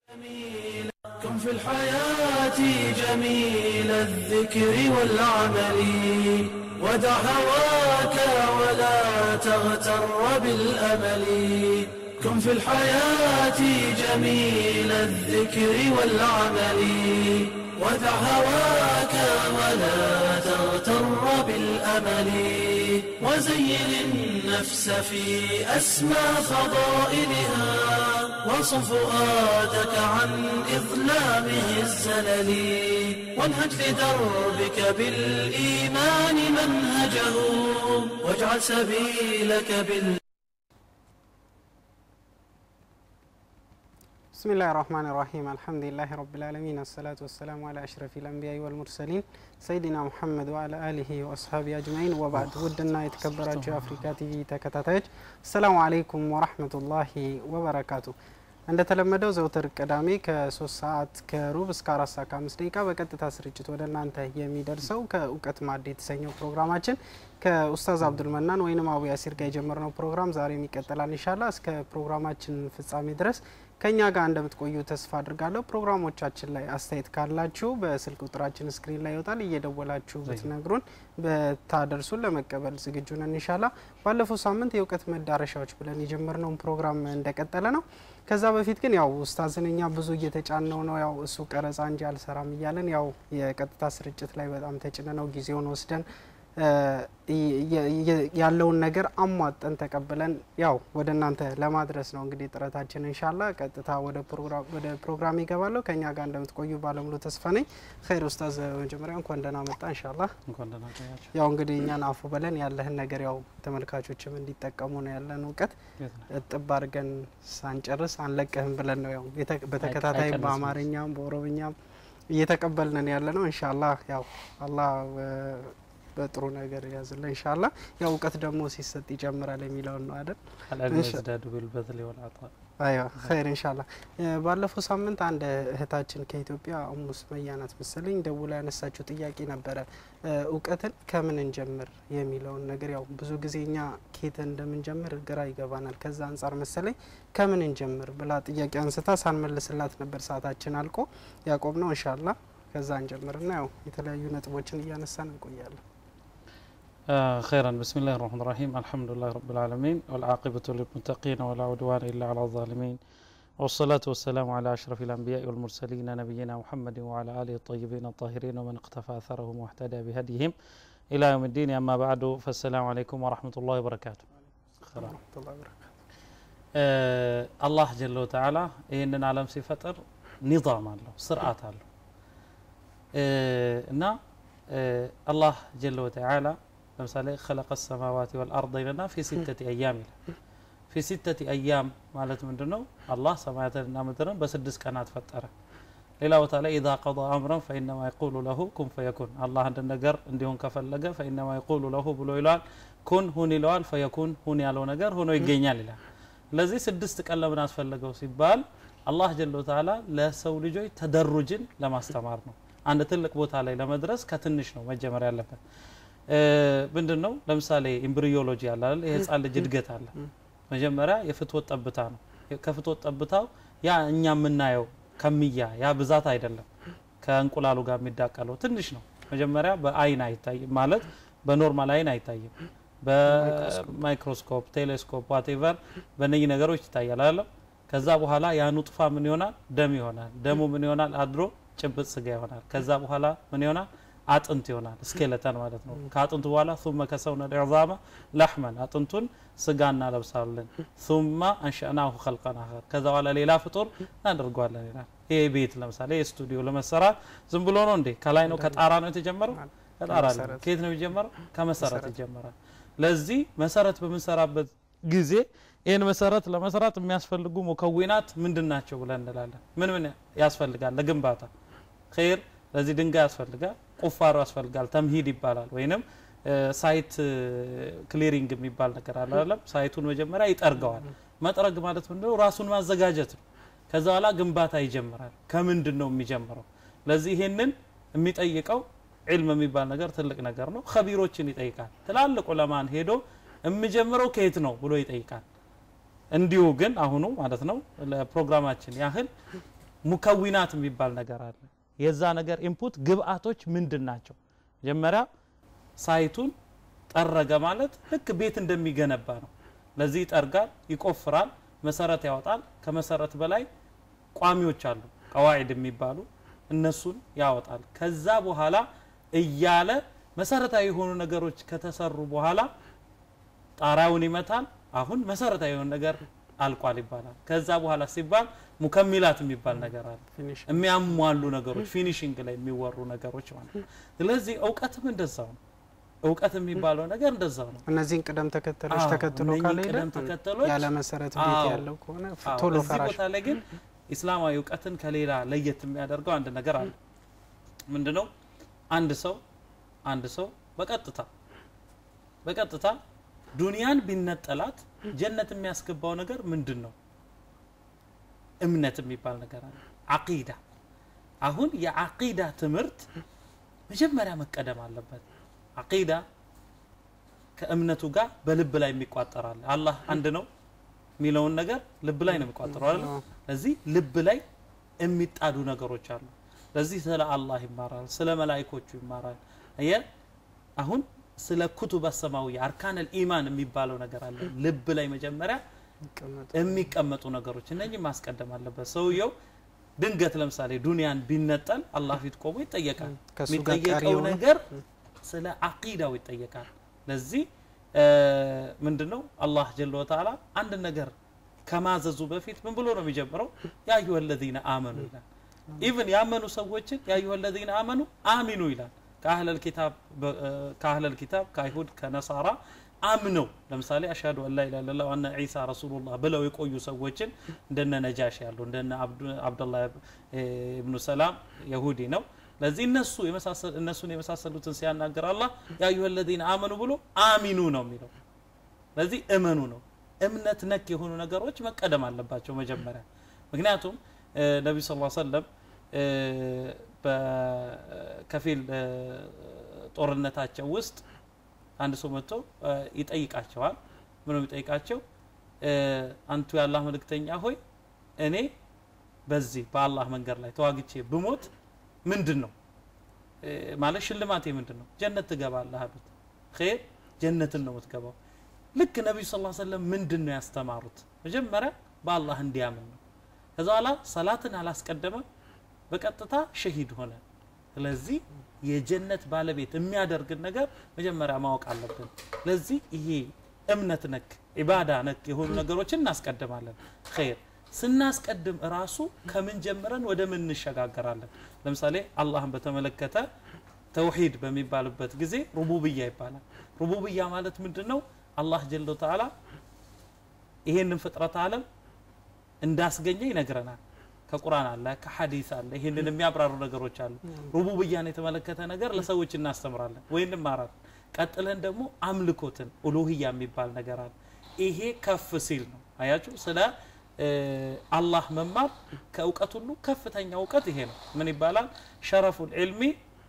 كن في الحياة جميل الذكر والعمل ودع هواك ولا تغتر بالأمل كن في الحياة جميل الذكر والعمل ودع هواك ولا تغتر بالأمل وزين النفس في أسمى فضائلها وصف فؤادك عن إظلامه الزلل وانهج لدربك بالإيمان منهجه واجعل سبيلك بسم الله الرحمن الرحيم الحمد لله رب العالمين الصلاة والسلام على أشرف الأنبياء والمرسلين سيدنا محمد وعلى آله وأصحابه أجمعين وبعد ودنا يتكبرات أفريقيا تي تكتاتج السلام عليكم ورحمة الله وبركاته عند تلمدو زوتر قدامي ك3 ساعات كروب እስከ 4 ሰዓት ከ5 ደቂቃ በቀጥታ ስርጭት ወደ እናንተ የሚደርሰው ከኡቀት ማዕድ የተሰኘው ፕሮግራማችን ከኡስታዝ አብዱል መናን ወይንም አቡ ያሲር ጋር የጀመርነው ፕሮግራም ዛሬም ይቀጥላል ኢንሻአላህ እስከ ፕሮግራማችን ፍጻሜ ድረስ ከኛ ጋር እንደምትቆዩ ተስፋ አድርጋለሁ ፕሮግራሞቻችን ላይ አስተያየት ካላችሁ በስልክ ቁጥራችን ስክሪን ላይ ይወጣል እየደወላችሁ ብትነግሩን በታደርሱን ለመቀበል ዝግጁ ነን ኢንሻአላህ ባለፈው ሳምንት የኡቀት መዳረሻዎች ብለን የጀመርነው ፕሮግራም እንደቀጠለ ነው ከዛ በፊት ግን ያው ኡስታዝንኛ ብዙ እየተጫነው ነው ያው እሱ ቀረጻ እንጂ አልሰራም ይያለን ያው የቀጥታ ስርጭት ላይ በጣም ተጭነነው ጊዜውን ወስደን ያለውን ነገር አሟጠን ተቀበለን ያው ወደ እናንተ ለማድረስ ነው እንግዲህ ጥረታችን ኢንሻአላህ ቀጥታ ወደ ፕሮግራም ይገባለው ከኛ ጋር እንደምትቆዩ ባለሙሉ ተስፋ ነኝ ኸይር ኡስታዝ መጀመሪያ እንኳን ደህና መጣ ኢንሻአላህ እንኳን ደህና ቆያችሁ ያው እንግዲህ እኛን አፉ በለን ያለህን ነገር ያው ተመልካቾችም እንዲጠቀሙ ነው ያለን እውቀት እጥብ አድርገን ሳንጨርስ አንለቀህም ብለን ነው ያው በተከታታይ በአማርኛም በኦሮምኛም እየተቀበልን ያለነው ኢንሻአላህ ያው አላህ በጥሩ ነገር ያዝልን ኢንሻአላህ ያው እውቀት ደግሞ ሲሰጥ ይጀምራል የሚለው ነው አይደል አላደረዳዱ بالبذل والعطاء አይዋ ኸይር ኢንሻአላህ ባለፈው ሳምንት አንድ እህታችን ከኢትዮጵያ ኡሙስ መያናት መሰለኝ ደውላ ያነሳችው ጥያቄ ነበረ እውቀትን ከምን እንጀምር የሚለው ነገር ያው ብዙ ጊዜኛ ኬት እንደምንጀምር ግራ ይገባናል ከዛ አንፃር መሰለኝ ከምን እንጀምር ብላ ጥያቄ አንስታ ሳንመልስላት ነበር ሰዓታችን አልቆ ያቆም ነው ኢንሻአላህ ከዛ እንጀምርና ያው የተለያዩ ነጥቦችን እያነሳን እንቆያለን خيرا بسم الله الرحمن الرحيم الحمد لله رب العالمين والعاقبة للمتقين ولا عدوان إلا على الظالمين والصلاة والسلام على أشرف الأنبياء والمرسلين نبينا محمد وعلى آله الطيبين الطاهرين ومن اقتفى أثرهم واهتدى بهديهم إلى يوم الدين أما بعد فالسلام عليكم ورحمة الله وبركاته ورحمة الله وبركاته الله جل وتعالى إننا علم سفتر نظام الله سرعات الله إن الله جل وتعالى مثلا خلق السماوات والأرض لنا في 6 أيام في 6 أيام مالت مندنو الله سماواتنا مدرن بسدس كانت فترة لله تعالى إذا قضى أمرا فإنما يقول له كن فيكون الله عند النجر عندهم كفلجة فإنما يقول له بلويلان كن هوني لوال فيكون هوني على نجر هونو يجيني لله الذي سدس تكلم ناس فلجة وسبال الله جل وتعالى لا سولجوي تدرج لما استمرنا عند تلك بوت عليه لما درس كتنش نو مجمر يالله ምንድነው ለምሳሌ ኤምብሪዮሎጂ አለ አይደል ይሄ ህፃን ልጅ እድገት አለ መጀመሪያ የፍትወት ጠብታ ነው ከፍትወት ጠብታው ያ እኛ የምናየው ከሚያ ያ ብዛት አይደለም ከእንቁላሉ ጋር የሚዳቀለው ትንሽ ነው መጀመሪያ በአይን አይታይ ማለት በኖርማል አይን አይታይም በማይክሮስኮፕ ቴሌስኮፕ ዋትኤቨር በነኝ ነገሮች ይታያል አይደል ከዛ በኋላ ያ ኑጥፋ ምን ይሆናል ደም ይሆናል ደሙ ምን ይሆናል አድሮ ጭብጥ ስጋ ይሆናል ከዛ በኋላ ምን ይሆናል አጥንት ይሆናል ስኬለተን ማለት ነው ከአጥንቱ በኋላ ثم كسونا العظام لحما አጥንቱን ስጋና ለብሳለን ثم انشأناه خلقا آخر ከዛ በኋላ ሌላ ፍጡር እናደርጋለን ይላል ይሄ ቤት ለምሳሌ ስቱዲዮ ለመስራት ዝም ብሎ ነው እንዴ ከላይ ነው ከጣራ ነው የተጀመረው ከጣራ ነው ከየት ነው የተጀመረው ከመሰረት ይጀምራል ለዚህ መሰረት በመሰራበት ጊዜ ይሄን መሰረት ለመስራት የሚያስፈልጉ ሙከዊናት ምንድናቸው ብለን እንላለን ምን ያስፈልጋል ለግንባታ ኸይር ለዚህ ድንጋይ ያስፈልጋል ቁፋሮ ያስፈልጋል ተምሂድ ይባላል ወይንም ሳይት ክሊሪንግ የሚባል ነገር አለ አይደል ሳይቱን መጀመሪያ ይጠርገዋል መጥረግ ማለት ምንድነው ራሱን ማዘጋጀት ከዛ በኋላ ግንባታ ይጀምራል ከምንድነው የሚጀምረው ለዚህ ይሄንን የሚጠይቀው ዒልም የሚባል ነገር ትልቅ ነገር ነው ኸቢሮችን ይጠይቃል ትላልቅ ዑለማን ሄዶ የሚጀምረው ከየት ነው ብሎ ይጠይቃል እንዲሁ ግን አሁኑ ማለት ነው ለፕሮግራማችን ያህል ሙከዊናት የሚባል ነገር አለ የዛ ነገር ኢንፑት ግብአቶች ምንድናቸው መጀመሪያ ሳይቱን ጠረገ ማለት ልክ ቤት እንደሚገነባ ነው ለዚህ ይጠርጋል ይቆፍራል መሰረት ያወጣል ከመሰረት በላይ ቋሚዎች አሉ ቀዋዒድ የሚባሉ እነሱን ያወጣል ከዛ በኋላ እያለ መሰረታዊ የሆኑ ነገሮች ከተሰሩ በኋላ ጣራውን ይመታል አሁን መሰረታዊ የሆነ ነገር አልቋል ይባላል ከዛ በኋላ ሲባል ሙከሚላት የሚባል ነገር አለ የሚያሟሉ ነገሮች ፊኒሺንግ ላይ የሚወሩ ነገሮች ማለት ስለዚህ ዕውቀትም እንደዛው ነው ዕውቀት የሚባለው ነገር እንደዛው ነው እነዚህን ቅደም ተከተሎች ተከትሎ ካለ ያለ መሰረት ቤት ያለው ከሆነ ቶሎ ፈራሽ ቦታ ላይ ግን እስላማዊ ዕውቀትን ከሌላ ለየት የሚያደርገው አንድ ነገር አለ ምንድነው አንድ ሰው በቀጥታ ዱንያን ቢነጠላት ጀነት የሚያስገባው ነገር ምንድነው እምነት የሚባል ነገር አለ አቂዳ አሁን የአቂዳ ትምህርት መጀመሪያ መቀደም አለበት አቂዳ ከእምነቱ ጋር በልብ ላይ የሚቋጠራል አላህ አንድ ነው ሚለውን ነገር ልብ ላይ ነው የሚቋጠረው አይደል ስለዚህ ልብ ላይ የሚጣዱ ነገሮች አሉ ስለዚህ ስለ አላህ ይማራል ስለ መላእክቶቹ ይማራል አሁን ስለ ኩቱብ السماوي አርካን الإيمان የሚባለው ነገር አለ ልብ ላይ መጀመሪያ የሚቀመጡ ነገሮች እነኚህ ማስቀደም አለበት ሰውየው ድንገት ለምሳሌ ዱንያን ቢነጠል አላህ ፊት ቆሞ ይጠየቃል የሚጠየቀው ነገር ስለ አቂዳው ይጠየቃል ለዚህ ምንድነው አላህ ጀለ ወተዓላ አንድ ነገር ከማዘዙ በፊት ምን ብሎ ነው የሚጀምረው ያ አዩሀ الذين آمنوا ይላል ኢቭን ያመኑ ሰዎችን ያ አዩሀ الذين آمنوا አሚኑ ይላል كأهل الكتاب كايهود كنصارى አምነው ለምሳሌ አሽሃዱ አላ ኢላሀ ኢላላህ ወአነ ዒሳ ረሱሉላህ ብለው የቆዩ ሰዎችን እንደነ ነጃሽ ያለው እንደነ አብዱላህ ኢብኑ ሰላም ይሁዲ ነው ለዚህ እነሱን የመሳሰሉትን ሲያናገር አላህ ያ አዩሀ الذين آمنوا ብሎ አሚኑ ነው የሚለው ለዚህ እመኑ ነው እምነት ነክ የሆኑ ነገሮች መቀደም አለባቸው መጀመሪያ ምክንያቱም ነብዩ ሰለላሁ ዐለይሂ ወሰለም በከፊል ጦርነታቸው ውስጥ አንድ ሰው መጥቶ ይጠይቃቸዋል ምንም ይጠይቃቸው አንቱ ያላህ መልእክተኛ ሆይ እኔ በዚህ በአላህ መንገድ ላይ ተዋግቼ ብሞት ምንድነው ማለት ሽልማቴ ምንድነው ጀነት ትገባለህ አሉት ኸይር ጀነትን ነው የምትገባው ልክ ነብዩ ሰለላሁ ዐለይሂ ወሰለም ምንድነው ያስተማሩት መጀመሪያ በአላህ እንዲያምን ነው ከዛ በኋላ ሰላትን አላስቀደመ በቀጥታ ሸሂድ ሆነ ስለዚህ የጀነት ባለቤት የሚያደርግ ነገር መጀመሪያ ማወቅ አለብን ለዚህ ይሄ እምነት ነክ ኢባዳ ነክ የሆኑ ነገሮችን እናስቀድማለን ኸይር ስናስቀድም ራሱ ከምን ጀምረን ወደ ምን እንሸጋገራለን ለምሳሌ አላህን በተመለከተ ተውሂድ በሚባልበት ጊዜ ሩቡብያ ይባላል ሩቡብያ ማለት ምንድነው አላህ ጀለ ወተዓላ ይሄንን ፍጥረት ዓለም እንዳስገኘ ይነግረናል ከቁርአን አለ ከሐዲስ አለ ይሄንን የሚያብራሩ ነገሮች አሉ ሩቡብያን የተመለከተ ነገር ለሰዎች እናስተምራለን ወይንም ማራን ቀጥለን ደግሞ አምልኮትን ኡሉሂያ የሚባል ነገር አለ ይሄ ከፍ ሲል ነው አያችሁ ስለ አላህ መማር ከእውቀት ሁሉ ከፍተኛ እውቀት ይሄ ነው ምን ይባላል ሸረፉል ዒልሚ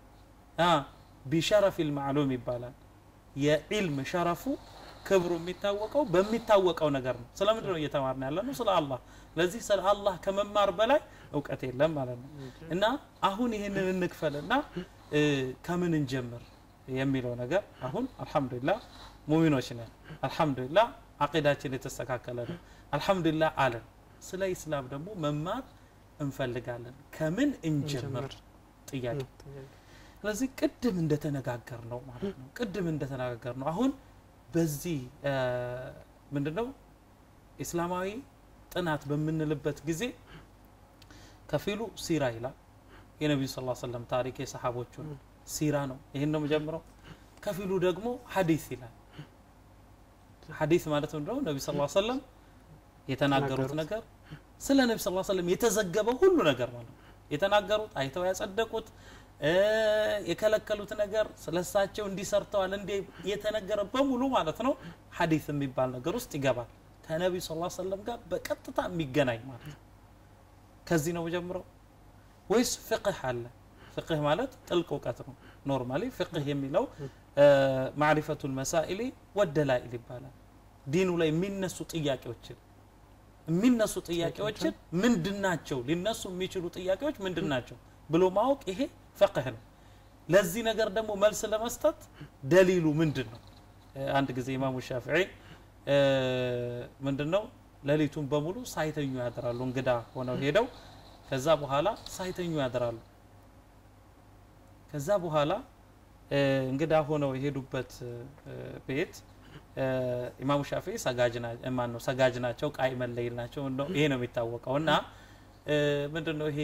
ቢሸረፊል ማዕሉም ይባላል የዒልም ሸረፉ ክብሩ የሚታወቀው በሚታወቀው ነገር ነው ስለምንድነው እየተማርን ያለነው ስለ አላህ ለዚህ ስለ አላህ ከመማር በላይ እውቀት የለም ማለት ነው እና አሁን ይሄንን እንክፈልና ከምን እንጀምር የሚለው ነገር አሁን አልহামዱሊላህ ሙእሚኖች ነን አልহামዱሊላህ አቂዳችን የተስተካከለ ነው አልহামዱሊላህ አለን ስለ ኢስላም ደግሞ መማር እንፈልጋለን ከምን እንጀምር ጥያቄ ስለዚህ ቅድም እንደተነጋገር ነው ማለት ነው ቅድም እንደተነጋገር ነው አሁን በዚህ ምንድነው እስላማዊ ጥናት በመንልበት ጊዜ ከፊሉ ሲራ ይላል የነብዩ ሰለላሁ ዐለይሂ ወሰለም ታሪክ የሰሃቦቹን ሲራ ነው ይሄን ነው መጀመሪያው ከፊሉ ደግሞ ሐዲስ ይላል ሐዲስ ማለት ምንድነው ነብዩ ሰለላሁ ዐለይሂ ወሰለም የተናገሩት ነገር ስለ ነብዩ ሰለላሁ ዐለይሂ ወሰለም የተዘገበው ሁሉ ነገር ማለት የተናገሩት አይተው ያጸደቁት የከለከሉት ነገር ስለሳቸው እንዲሰርተዋል እንደ የተነገረ በሙሉ ማለት ነው ሐዲስ የሚባል ነገር ውስጥ ይገባል ከነብዩ ሰለላሁ ዐለይሂ ወሰለም ጋር በቀጥታ የሚገናኝ ማለት ነው ከዚህ ነው ጀምረው ወይስ ፍቅህ አለ ፍቅህ ማለት ጥልቅ እውቀት ነው ኖርማሊ ፍቅህ የሚለው ማዕሪፈቱል መሳኢል ወደላኢል ይባላል ዲኑ ላይ የሚነሱ ጥያቄዎችን የሚነሱ ጥያቄዎችን ምንድናቸው ሊነሱ የሚችሉ ጥያቄዎች ምንድናቸው ብሎ ማወቅ ይሄ ፍቅህ ነው ለዚህ ነገር ደግሞ መልስ ለመስጠት ደሊሉ ምንድነው አንድ ጊዜ ኢማሙ ሻፊዒ ምንድነው ለሊቱን በሙሉ ሳይተኙ ያድራሉ እንግዳ ሆነው ሄደው ከዛ በኋላ ሳይተኙ ያድራሉ ከዛ በኋላ እንግዳ ሆነው የሄዱበት ቤት ኢማሙ ሻፊዒ ሰጋጅ ናቸው ቃኢም ለይል ናቸው ይሄ ነው የሚታወቀውና ምንድነው ይሄ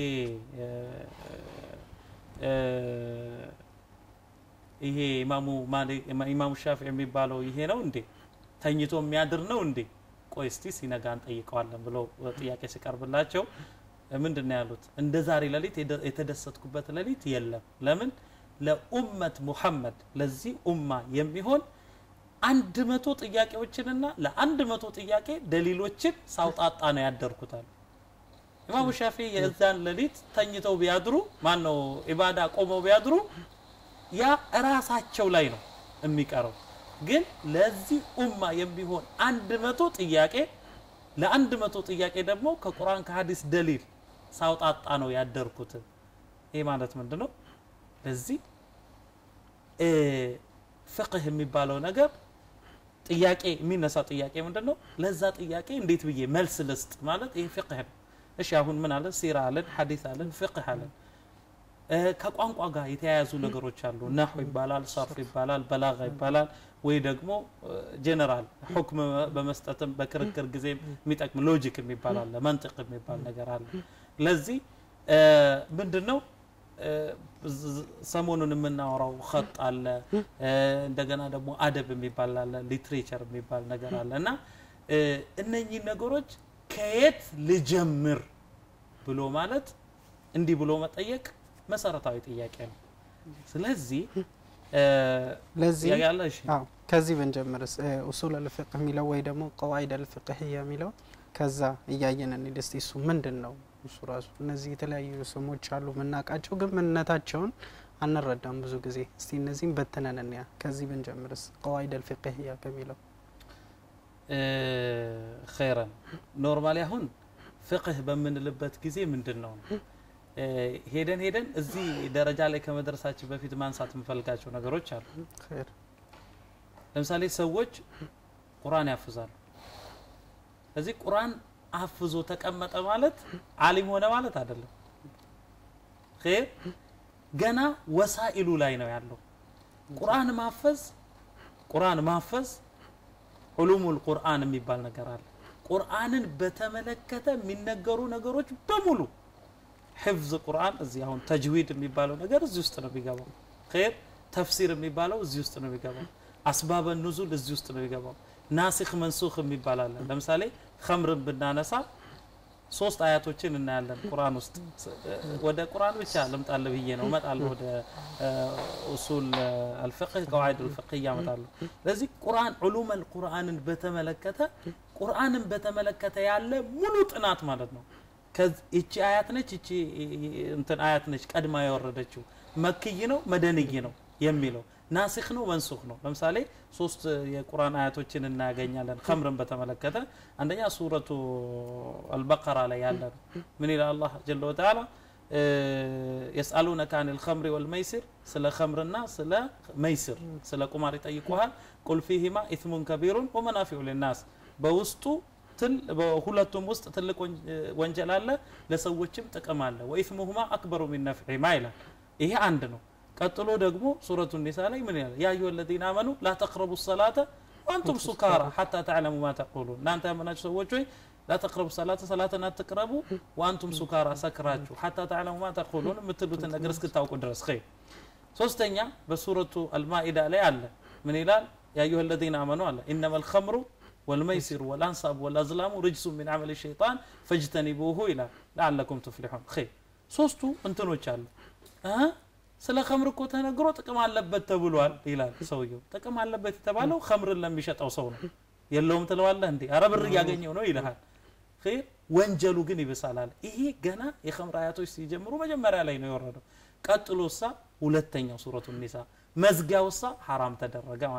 ኢማሙ ሻፊዒ የሚባለው ይሄ ነው እንዴ ተኝቶ የሚያድር ነው እንዴ ቆይ እስቲ ሲነጋን ጠይቀዋለን ብሎ ጥያቄ ሲቀርብላቸው ምንድነው ያሉት እንደ ዛሬ ለሊት የተደሰትኩበት ለሊት የለም ለምን ለኡመት ሙሐመድ ለዚህ ኡማ የሚሆን 100 ጥያቄዎችንና ለ100 ጥያቄ ደሊሎችን ሳውጣጣ ነው ያደርኩታል ኢማሙ ሻፊዒ የዛን ለሊት ተኝተው ቢያድሩ ማን ነው ኢባዳ ቆመው ቢያድሩ ያ ራሳቸው ላይ ነው የሚቀረው ግን ለዚህ ኡማ የሚሆን 100 ጥያቄ ለ100 ጥያቄ ደግሞ ከቁርአን ከሐዲስ ደሊል ሳውጣጣ ነው ያደርኩት ይሄ ማለት ምንድነው ለዚህ ፍቅህ የሚባለው ነገር ጥያቄ የሚነሳ ጥያቄ ምንድነው ለዛ ጥያቄ እንዴት ብዬ መልስ ልስጥ ማለት ይሄ ፍቅህ ነው እሺ አሁን ምን አለ ሲራ አለን ሐዲስ አለን ፍቅህ አለን ከቋንቋ ጋር የተያያዙ ነገሮች አሉ ነህው ይባላል ሰርፍ ይባላል በላጋ ይባላል ወይ ደግሞ ጀነራል ሁክም በመስጠትም በክርክር ጊዜ የሚጠቅም ሎጂክ የሚባል አለ መንጥቅ የሚባል ነገር አለ ለዚህ ምንድነው ሰሞኑን የምናወራው ኸጥ አለ እንደገና ደግሞ አደብ የሚባል አለ ሊትሬቸር የሚባል ነገር አለና እነኚህ ነገሮች ከየት ልጀምር ብሎ ማለት እንዲህ ብሎ መጠየቅ መሰረታዊ ጥያቄ ነው ስለዚህ ለዚህ ያጋለሽ ከዚህ በንጀምርስ ኡሱል الفقه የሚለው ወይ ደግሞ قواعد الفقهيه የሚለው ከዛ እያየን እንዴት እሱ ምንድነው እሱ ራሱ እነዚህ የተለያዩ ስሞች አሉ መናቃቸው ግን ምንነታቸውን አንረዳም ብዙ ጊዜ እስቲ እነዚህን በተነነኛ ከዚህ በንጀምርስ قواعد الفقهيه ከሚለው خيرا ኖርማሊ አሁን ፍቅህ በመንልበት ጊዜ ምንድነው ሄደን እዚህ ደረጃ ላይ ከመድረሳችን በፊት ማንሳት እንፈልጋቸው ነገሮች አሉ خير ለምሳሌ ሰዎች ቁርአን ያፍዛሉ እዚህ ቁርአን አፍዞ ተቀመጠ ማለት ዓሊም ሆነ ማለት አይደለም خير ገና ወሳኢሉ ላይ ነው ያለው ቁርአን ማፈዝ ዑሉሙል ቁርአን የሚባል ነገር አለ ቁርአንን በተመለከተ የሚነገሩ ነገሮች በሙሉ حفظ القرآن እዚህ አሁን ተጅዊድ የሚባለው ነገር እዚህ ውስጥ ነው የሚገባው خير ተፍሲር የሚባለው እዚህ ውስጥ ነው የሚገባው አስባብ النزول እዚህ ውስጥ ነው የሚገባው ናሲኽ መንሱኽ የሚባል አለ ለምሳሌ ኸምርን ብናነሳ 3 አያቶችን እናያለን ቁርአን ውስጥ ወደ ቁርአን ብቻ ለምጣለ ብዬ ነው መጣለው ወደ ኡሱል الفقه قواعد الفقهيه መጣለው ለዚህ ቁርአን ዑሉም القرآንን በተመለከተ ያለ ሙሉ ጥናት ማለት ነው እቺ አያት ነች እቺ እንትን አያት ነች ቀድማ ያወረደችው መክይ ነው መደንይ ነው የሚለው ናሲኽ ነው መንሱኽ ነው ለምሳሌ 3 የቁርአን አያቶችን እናገኛለን ኸምርን በተመለከተ አንደኛ ሱረቱ አልበቀራ ላይ ያለ ምን ይላል አላህ ጀለ ወተዓላ يسالونك عن الخمر والميسر ስለ ኸምርና ስለ መይስር ስለ ቁማር ይጠይቁሃል قل فيهما اثم كبير ومنافع للناس በውስጡ በሁለቱም ውስጥ ትልቅ ወንጀል አለ ለሰዎችም ጥቅም አለ ወኢስሙሁማ አክበሩ ሚን ነፍዒማ ይላል ይሄ አንድ ነው ቀጥሎ ደግሞ ሱረቱ ኒሳ ላይ ምን ይላል ያ አዩሀ الذين آمنوا لا تقربوا الصلاة وانتم سكارى حتى تعلموا ما تقولون እናንተ ያመናችሁ ሰዎች ሆይ لا تقربوا الصلاة صلاتنا تقربوا وانتم سكارى ሰክራችሁ حتى تعلموا ما تقولون የምትሉትን ነገር እስክታውቁ ድረስ خير ሶስተኛ በሱረቱ አልማኢዳ ላይ አለ ምን ይላል ያ አዩሀ الذين آمنوا አለ انما الخمر والميسر والانصاب والازلام رجس من عمل الشيطان فاجتنبوه الى لعلكم تفلحون خير ሶስቱ እንትኖች አሉ ስለ ኸምር እኮ ተነግሮ ጥቅም አለበት ተብሏል ይላል ሰውየው ጥቅም አለበት የተባለው ኸምርን ለሚሸጠው ሰው ነው የለውም ትለዋለህ እንዴ አረብር ያገኘው ነው ይልሃል خير ወንጀሉ ግን ይበሳላል ይሄ ገና የኸምር አያቶች ሲጀምሩ መጀመሪያ ላይ ነው የወረደው ቀጥሎሳ ሁለተኛው ሱረቱ ኒሳ መዝጊያውሳ حرام ተደረገ ማለት ነው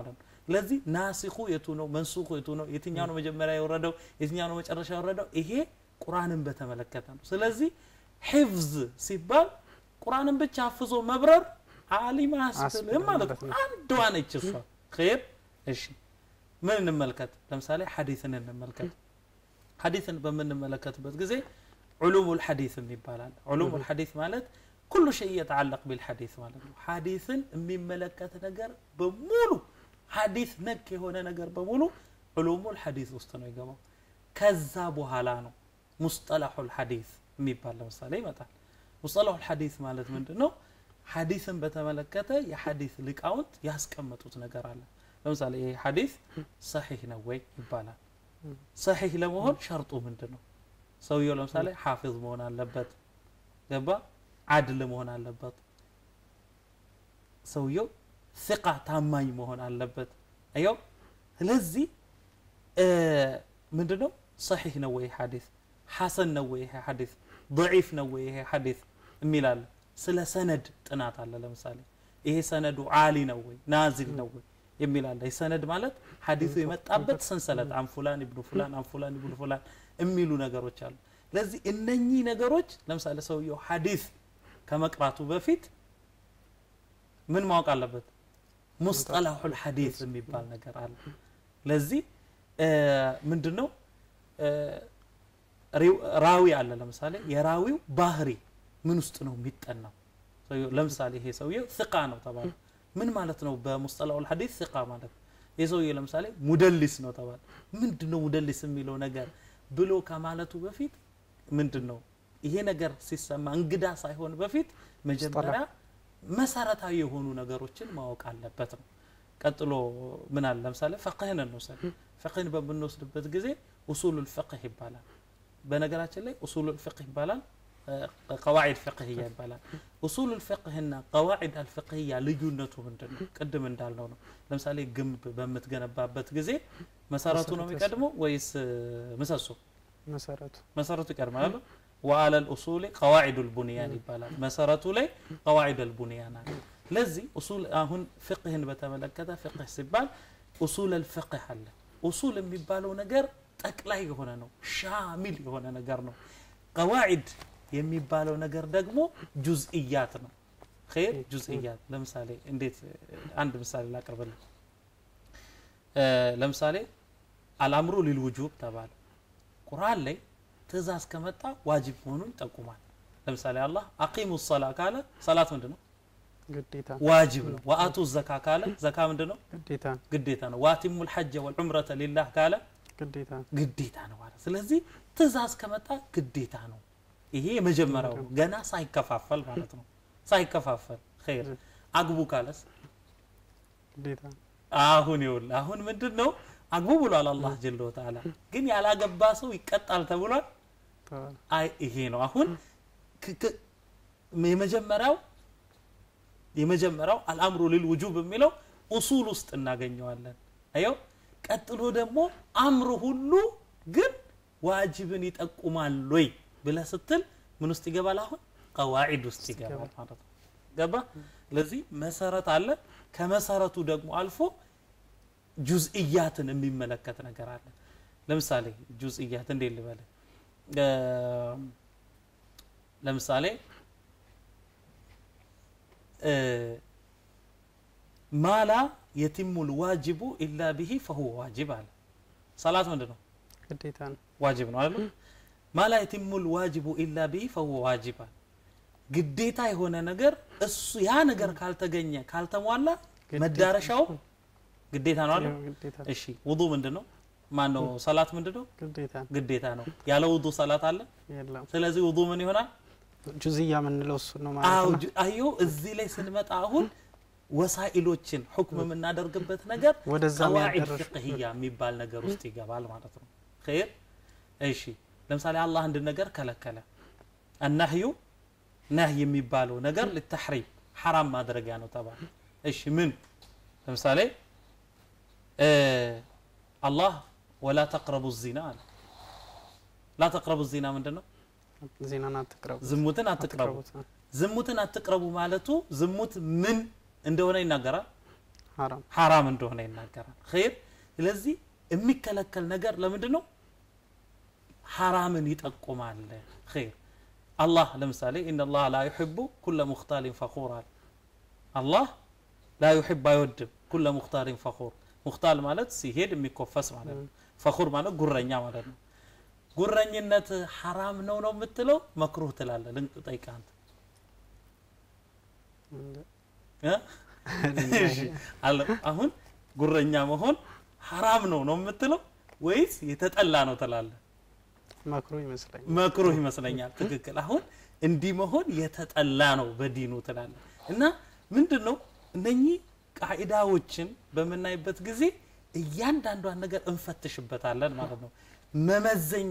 ለዚህ ናሲኹ የቱ ነው መንሱኹ የቱ ነው የትኛው ነው መጀመሪያ የወረደው የትኛው ነው መጨረሻ የወረደው ይሄ ቁርአንን በተመለከተ ነው ስለዚህ ሒፍዝ ሲባል ቁርአንን ብቻ አፍዞ መብረር ዓሊም አስልም ማለት ነው አንድ ዋነች እሷ ኸይር እሺ ምን እንመልከት ለምሳሌ ሐዲስን እንመልከት ሐዲስን በመንመለከትበት ጊዜ علوم الحديث የሚባላል علوم الحديث ማለት كل شيء يتعلق بالحديث ማለት ነው ሐዲስን የሚመለከት ነገር በሙሉ ሐዲስ ነክ የሆነ ነገር በሙሉ علوم الحديث ውስጥ ነው ይገባው ከዛ በኋላ ነው مصطلح الحديث የሚባል ለምሳሌ ይመጣል مصطلح الحديث ማለት ምንድነው ሐዲስን በተመለከተ የሐዲስ ሊቃውንት ያስቀመጡት ነገር አለ ለምሳሌ ይሄ ሐዲስ صحيح ነው ወይ ይባላል صحيح ለመሆን ሸርጡ ምንድነው ሰውየው ለምሳሌ ሐፊዝ መሆን አለበት ገባ አድል መሆን አለበት ሰውየው ثقة ታማኝ መሆን አለበት አየው ስለዚህ ምንድነው صحيح ነው ወይ ሐዲስ ሐሰን ነው ወይ ሐዲስ ضعيف ነው ወይ ሐዲስ የሚላል ስለ ሰነድ ጥናት አለ ለምሳሌ ይሄ ሰነዱ ዓሊ ነው ወይ ናዚል ነው ወይ የሚላል ሰነድ ማለት ሐዲሱ የመጣበት ሰንሰለት አን ፉላን ኢብኑ ፉላን አን ፉላን ኢብኑ ፉላን የሚሉ ነገሮች አሉ ለዚህ እነኚህ ነገሮች ለምሳሌ ሰውየው ሐዲስ ከመቅራቱ በፊት ምን ማወቅ አለበት ሙስጠላሁል ሐዲስ የሚባል ነገር አለ ለዚህ ምንድነው ራዊ አለ ለምሳሌ የራዊው ባህሪ ምን ውስጥ ነው የሚጠናው ለምሳሌ ይሄ ሰውየው ثقة ነው ተባለ ምን ማለት ነው በሙስጠላሁል ሐዲስ ثقة ማለት የሰውየው ለምሳሌ ሙደልስ ነው ተባለ ምንድነው ሙደልስ የሚለው ነገር ብሎ ከማለቱ በፊት ምንድነው ይሄ ነገር ሲሰማ እንግዳ ሳይሆን በፊት መጀመሪያ መሰረታዊ የሆኑ ነገሮችን ማወቅ አለበት ነው ቀጥሎ ምን አለ ለምሳሌ فقهን እንወስድ فقهን በምንወስድበት ጊዜ اصول الفقه ይባላል በነገራችን ላይ اصول الفقه ይባላል قواعد فقهيه ይባላል اصول الفقه እና قواعد الفقهيه ልዩነቱ ምንድነው ቅድም እንዳልነው ነው ለምሳሌ ግንብ በመትገነባበት ጊዜ መሰረቱ ነው የሚቀድመው ወይስ ምሰሶ መሰረቱ ይቀድማል وعلى الاصول قواعد البنيان ይባላል መሰረቱ ላይ قواعد البنيان ለዚህ اصول አሁን فقهን በተመለከተ فقه ሲባል اصول الفقه አለ اصول የሚባለው ነገር ጠቅላይ የሆነ ነው ሻሚል የሆነ ነገር ነው قواعد የሚባለው ነገር ደግሞ ጁዝኢያት ነው خير ጁዝኢያት ለምሳሌ እንዴት አንድ ምሳሌ ላቀርብልህ ለምሳሌ አልአምሩ للوجوب ተባለ ቁርአን ላይ ትእዛዝ ከመጣ ዋጅብ መሆኑን ይጠቁማል ለምሳሌ አላህ አቂሙ الصلاه ካለ ሰላት ምንድነው ግዴታ ዋጅብ ነው ወአቱ الزكاه ካለ ዘካ ምንድነው ግዴታ ነው ዋቲሙ الحج والعمره لله ካለ ግዴታ ነው ማለት ስለዚህ ትእዛዝ ከመጣ ግዴታ ነው ይሄ የመጀመሪያው ገና ሳይከፋፈል ማለት ነው ሳይከፋፈል خير አግቡ ካለስ ግዴታ አሁን ምንድነው አግቡ ብሏል አላህ ጀለ ወተዓላ ግን ያላገባ ሰው ይቀጣል ተብሏል አይ ይሄ ነው አሁን የመጀመሪያው አልአምሩ للوجوب የሚለው ኡሱል ውስጥ እናገኘዋለን አየው ቀጥሎ ደግሞ አምሩ ሁሉ ግን ዋጅብን ይጠቁማል ወይ ብለ ስትል ምን ውስጥ ይገባል አሁን قواعد ውስጥ ይገባል ማለት ነው ገባ ለዚህ መሰረት አለ ከመሰረቱ ደግሞ አልፎ ጁዝኢያትን የሚመለከት ነገር አለ ለምሳሌ ጁዝኢያት እንዴት ልበል ለምሳሌ ማላ يتم الواجب الا به فهو واجب على صلاه ምንድነው ግዴታ ነው ዋጅብ ነው አይደል ማላ يتم الواجب الا به فهو واجب ግዴታ የሆነ ነገር እሱ ያ ነገር ካልተገኘ ካልተሟላ መዳረሻው ግዴታ ነው አይደል እሺ ውዱ ምንድነው ማነው ሰላት ምንድነው ግዴታ ነው ያለ ውዱ ሰላት አለ የለም ስለዚህ ውዱ ምን ይሆናል ጁዝያ ምንለው እሱ ነው ማለት ነው አዩ እዚህ ላይ ስንመጣ አሁን ወሳኢሎችን ሁክም የምናደርግበት ነገር قواعد فقهيه የሚባል ነገር ውስጥ ይገባል ማለት ነው خير እሺ ለምሳሌ አላህ አንድ ነገር ከለከለ النهي نهي የሚባለው ነገር ለተሕሪም حرام ማድረጊያ ነው ተባለ እሺ ምን ለምሳሌ الله ولا تقربوا الزنا لا تقربوا الزنا ምንድነው ዚናን አትቅረቡ ዝሙትን አትቅረቡ ማለቱ ዝሙት ምን እንደሆነ ይናገራል حرام እንደሆነ ይናገራል خير ስለዚህ የሚከለከል ነገር ለምንድነው حرامን ይጠቁማል خير الله ለምሳሌ ان الله لا يحب كل مختال فخور الله لا يحب አይወድም كل مختال فخور مختال ማለት ሲሄድ የሚኮፈስ ማለት ነው فخور ማለት ጉረኛ ማለት ነው ጉረኝነት حرام ነው የምትለው መክሩህ ትላለህ ልንጠይቅ አንተ አሁን ጉረኛ መሆን حرام ነው የምትለው ወይስ የተጠላ ነው ትላለህ መክሩህ ይመስለኛል ትክክል አሁን እንዲህ መሆን የተጠላ ነው በዲኑ ትላለህ እና ምንድነው እነኚህ ቃዒዳዎችን በመናይበት ጊዜ እያንዳንዷን ነገር እንፈትሽበታለን ማለት ነው መመዘኛ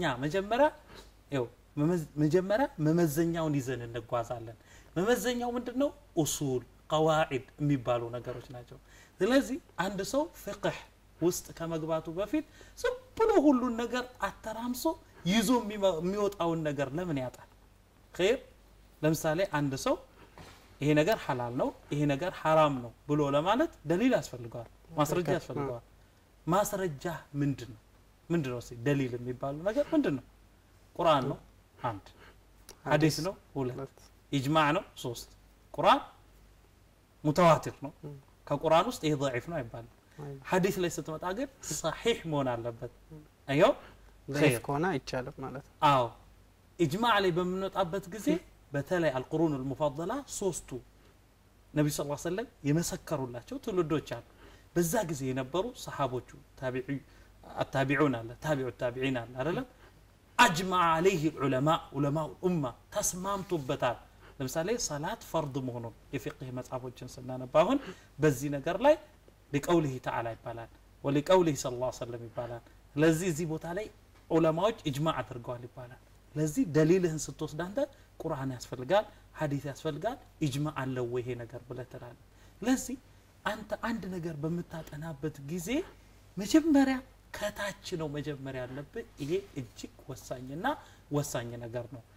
መጀመሪያ መመዘኛውን ይዘን እንጓዛለን መመዘኛው ምንድነው ኡሱል قواعد የሚባሉ ነገሮች ናቸው ስለዚህ አንድ ሰው ፍቅህ ውስጥ ከመግባቱ በፊት ዝም ሁሉ ነገር አተራምሶ ይዞ የሚወጣውን ነገር ለምን ያጣል خير ለምሳሌ አንድ ሰው ይሄ ነገር ሐላል ነው ይሄ ነገር حرام ነው ብሎ ለማለት ደሊል ያስፈልጋል ማስረጃ ያስፈልጋል ማስረጃ ምንድነው ደሊል የሚባለው ነገር ምንድነው ቁርአን ነው አንድ ሐዲስ ነው ሁለት ኢጅማዕ ነው ሶስት ቁርአን متواتر ነው ከቁርአን ውስጥ ይሄ ضعيف ነው አይባልም ሐዲስ ላይ ስትመጣ ግን صحيح መሆን አለበት አየው ضعيف ከሆነ አይቻልም ማለት አዎ ኢጅማዕ ላይ በመነጣበት ጊዜ በተለይ القرون المفضله ሶስቱ ነብዩ ሰለላሁ ዐለይሂ ወሰለም የመሰከሩላቸው ትውልዶች አሉ በዛ ጊዜ የነበሩ ሰሃቦቹ التابعون አለ تابع التابعين አለ አይደለም اجمع عليه العلماء علماء الامه ተስማምቱበታል ለምሳሌ ሰላት ፈርድ መሆኑን የፍቅህ መጽሐፎችን ስናነባውን በዚህ ነገር ላይ لقوله تعالى ይባላል ولقوله صلى الله عليه وسلم ይባላል ለዚህ እዚህ ቦታ ላይ ዑለማዎች ኢጅማዕ አድርገዋል ይባላል ለዚህ ደሊልህን ስትወስድ አንተ ቁርአን ያስፈልጋል ሐዲስ ያስፈልጋል ኢጅማዕ አለው ይሄ ነገር ብለህ ትላለህ ለዚህ አንተ አንድ ነገር በመታጠናበት ጊዜ መጀመሪያ ከታች ነው መጀመሪያ ያለበት ይሄ እጅግ ወሳኝ ነገር ነው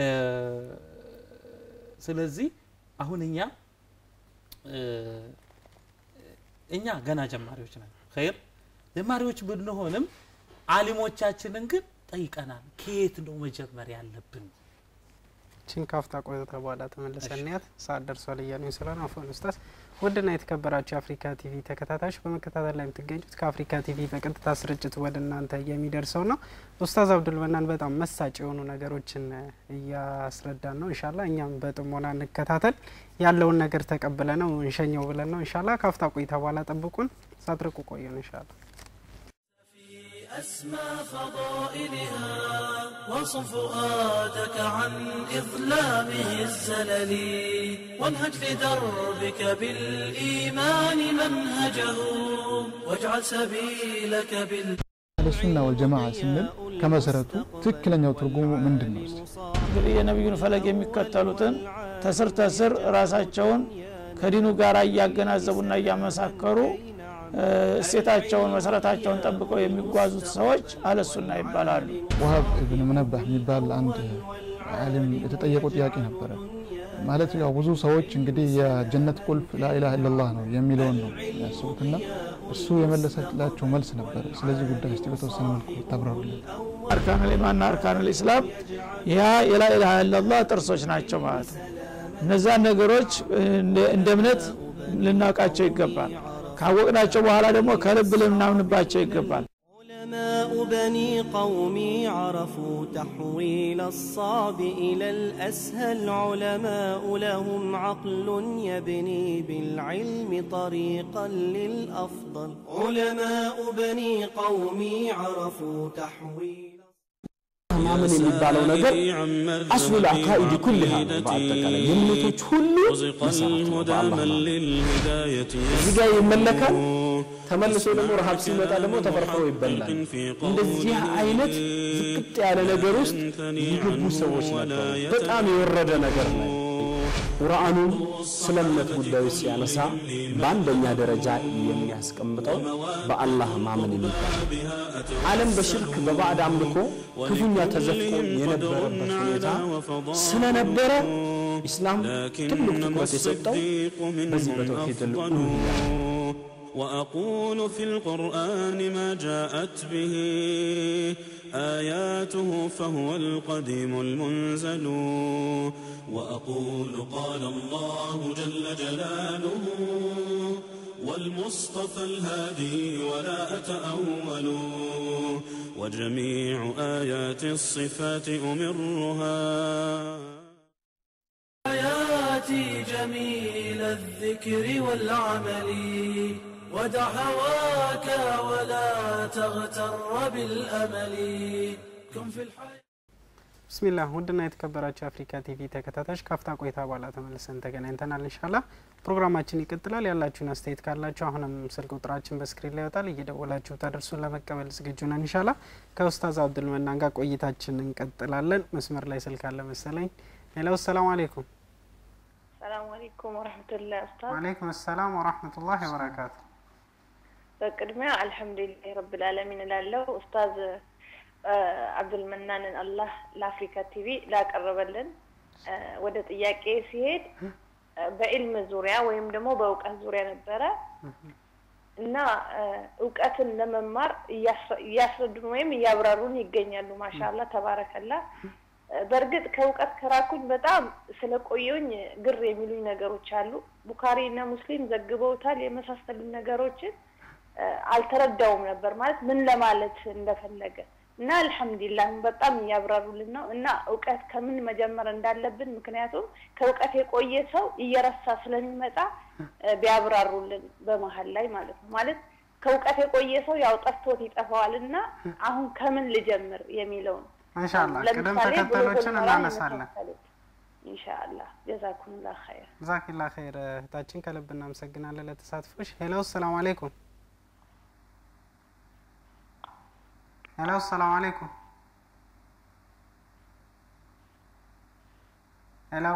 ስለዚህ አሁን እኛ ገና ጀማሪዎች ነን خير ጀማሪዎች ብንሆንም ዓሊሞቻችንን ግን ጠይቀናል ከየት ነው መጀመሪያ ያለብን ቺንካፍታ ቆይታ በኋላ ተመለሰንያት ሰዓት ደርሷል እያሉኝ ስለሆነ አፎን ኡስታዝ ወደና የተከበራችሁ አፍሪካ ቲቪ ተከታታዮች በመከታተል ላይ የምትገኙት ከአፍሪካ ቲቪ በቀጥታ ስርጭት ወደ እናንተ የሚደርሰው ነው ኡስታዝ አብዱል መናን በጣም መሳጭ የሆኑ ነገሮችን እያስረዳን ነው ኢንሻአላህ እኛም በጥሞና እንከታተል ያለውን ነገር ተቀበለነው እንሸኘው ብለን ነው ኢንሻአላህ ካፍታ ቆይታ በኋላ ጠብቁን ሳትርቁ ቆዩን ኢንሻአላህ أسمى فضائلها وصف فؤادك عن إظلامه الزلل وانهج لدربك بالإيمان منهجه واجعل سبيلك السنة والجماعة سنن كما سرتوا تكلن يترجم من الناس يا نبي فلك يمكتلوتن تسر راساچون ከዲኑ ጋር ያገናዘቡና ያመሳከሩ እሴታቸውን መሰረታቸውን ጠብቀው የሚጓዙት ሰዎች አለሱና ይባላሉ ወሃብ ኢብኑ ሙነባህ የሚባል አንድ ዓሊም የተጠየቀው ጥያቄ ነበር ማለት ያው ብዙ ሰዎች እንግዲህ የጀነት ቁልፍ ላኢላሃ ኢላላህ ነው የሚለውን ነው ያስቡትና እሱ የመለሰላቸው መልስ ነበር ስለዚህ ጉዳይ እስቲ በተወሰነ መልኩ ተብራሩልን አርካን الإيمان አርካን الإسلام ያ የላኢላሃ ኢላላህ ጥርሶች ናቸው ማለት ነው እነዛ ነገሮች እንደ እምነት ልናውቃቸው ይገባል ካወቅናቸው በኋላ ደግሞ ከልብ ልናምንባቸው ይገባል علماء بني قومي عرفوا تحويل الصعب إلى الأسهل علماء لهم عقل يبني بالعلم طريقا للأفضل علماء بني قومي عرفوا تحويل ማመን የሚባለው ነገር አስሉ العقائد كلها በአጠቃላይ የምንቶች ሁሉ እዚህ ጋር ይመለካል ተመልሶ ደግሞ ረሃብ ሲመጣ ደግሞ ተፈርፈው ይበላል እንደዚህ አይነት ዝቅጥ ያለ ነገር ውስጥ ይገቡ ሰዎች ነበሩ በጣም የወረደ ነገር ነው ቁርአኑ ስለምነት ጉዳዮች ሲያነሳ በአንደኛ ደረጃ የሚያስቀምጠው በአላህ ማመን የሚባል ዓለም በሽርክ በባዕድ አምልኮ ክፉኛ ተዘፍቆ የነበረበት ሁኔታ ስለነበረ ኢስላም ትልቅ ትኩረት የሰጠው በዚህ በተውሂድ وأقول في القرآن ما جاءت به آياته فهو القديم المنزل وأقول قال الله جل جلاله والمصطفى الهادي ولا أتأول وجميع آيات الصفات أمرها آياتي جميل الذكر والعمل ودع هواك ولا تغتر بالأمل كن في الحياة بسم الله ودنا የተከበራችሁ አፍሪካ ቲቪ ተከታታዮች ካፍታ ቆይታ በኋላ ተመልሰን ተገናኝተናል ኢንሻአላህ ፕሮግራማችን ይቀጥላል ያላችሁን አስተያየት ካላችሁ አሁንም ስልክ ቁጥራችን በስክሪን ላይ ወጣል እየደወላችሁ ታደርሱን ለመቀበል ዝግጁ ነን ኢንሻአላህ ከኡስታዝ አብዱል መናን ጋር ቆይታችን እንቀጥላለን መስመር ላይ ስልክ አለ መሰለኝ ሄሎ ሰላም አለይኩም ሰላም አለይኩም ወራህመቱላሂ ኡስታዝ ወአለይኩም ሰላም ወራህመቱላሂ ወበረካቱ በቅድሚያ አልহামዱሊላሂ ረብል ዓለሚን ላለው ኡስታዝ አብዱል መናንን አላህ ለአፍሪካ ቲቪ ላቀረበልን ወደ ጥያቄ ሲሄድ በኢልም ዙሪያ ወይም ደግሞ በእውቀት ዙሪያ ነበረ እና እውቀትን ለመማር ያስረዱን ወይም ያብራሩን ይገኛሉ ማሻአላህ ተባረከላህ በርግጥ ከእውቀት ከራኩኝ በጣም ስለቆየኝ ግር የሚሉኝ ነገሮች አሉ ቡኻሪና ሙስሊም ዘግበውታል የመሳሰሉ ነገሮችን አልተረዳውም ነበር ማለት ምን ለማለት እንደፈለገ እና አልহামዱሊላህ በጣም ያብራሩልን ነው እና እውቀት ከምን መጀመር እንዳለብን ምክንያቱም ከእውቀት የቆየ ሰው እየረሳ ስለሚመጣ ቢያብራሩልን በመሃል ላይ ማለት ነው ማለት ከእውቀት የቆየ ሰው ያው ጠፍቶት ይጠፋዋልና አሁን ከምን ልጀምር የሚለው ኢንሻአላህ ቀደም ተከተሎችን እናነሳለን ኢንሻአላህ ጀዛኩሙላህ ኸይር ጀዛኪላህ ኸይር ታችን ከልብና መሰግናለን ለተሳትፎሽ ሄሎ ሰላም አለይኩም ሄሎ ሰላም አለይኩም ሄሎ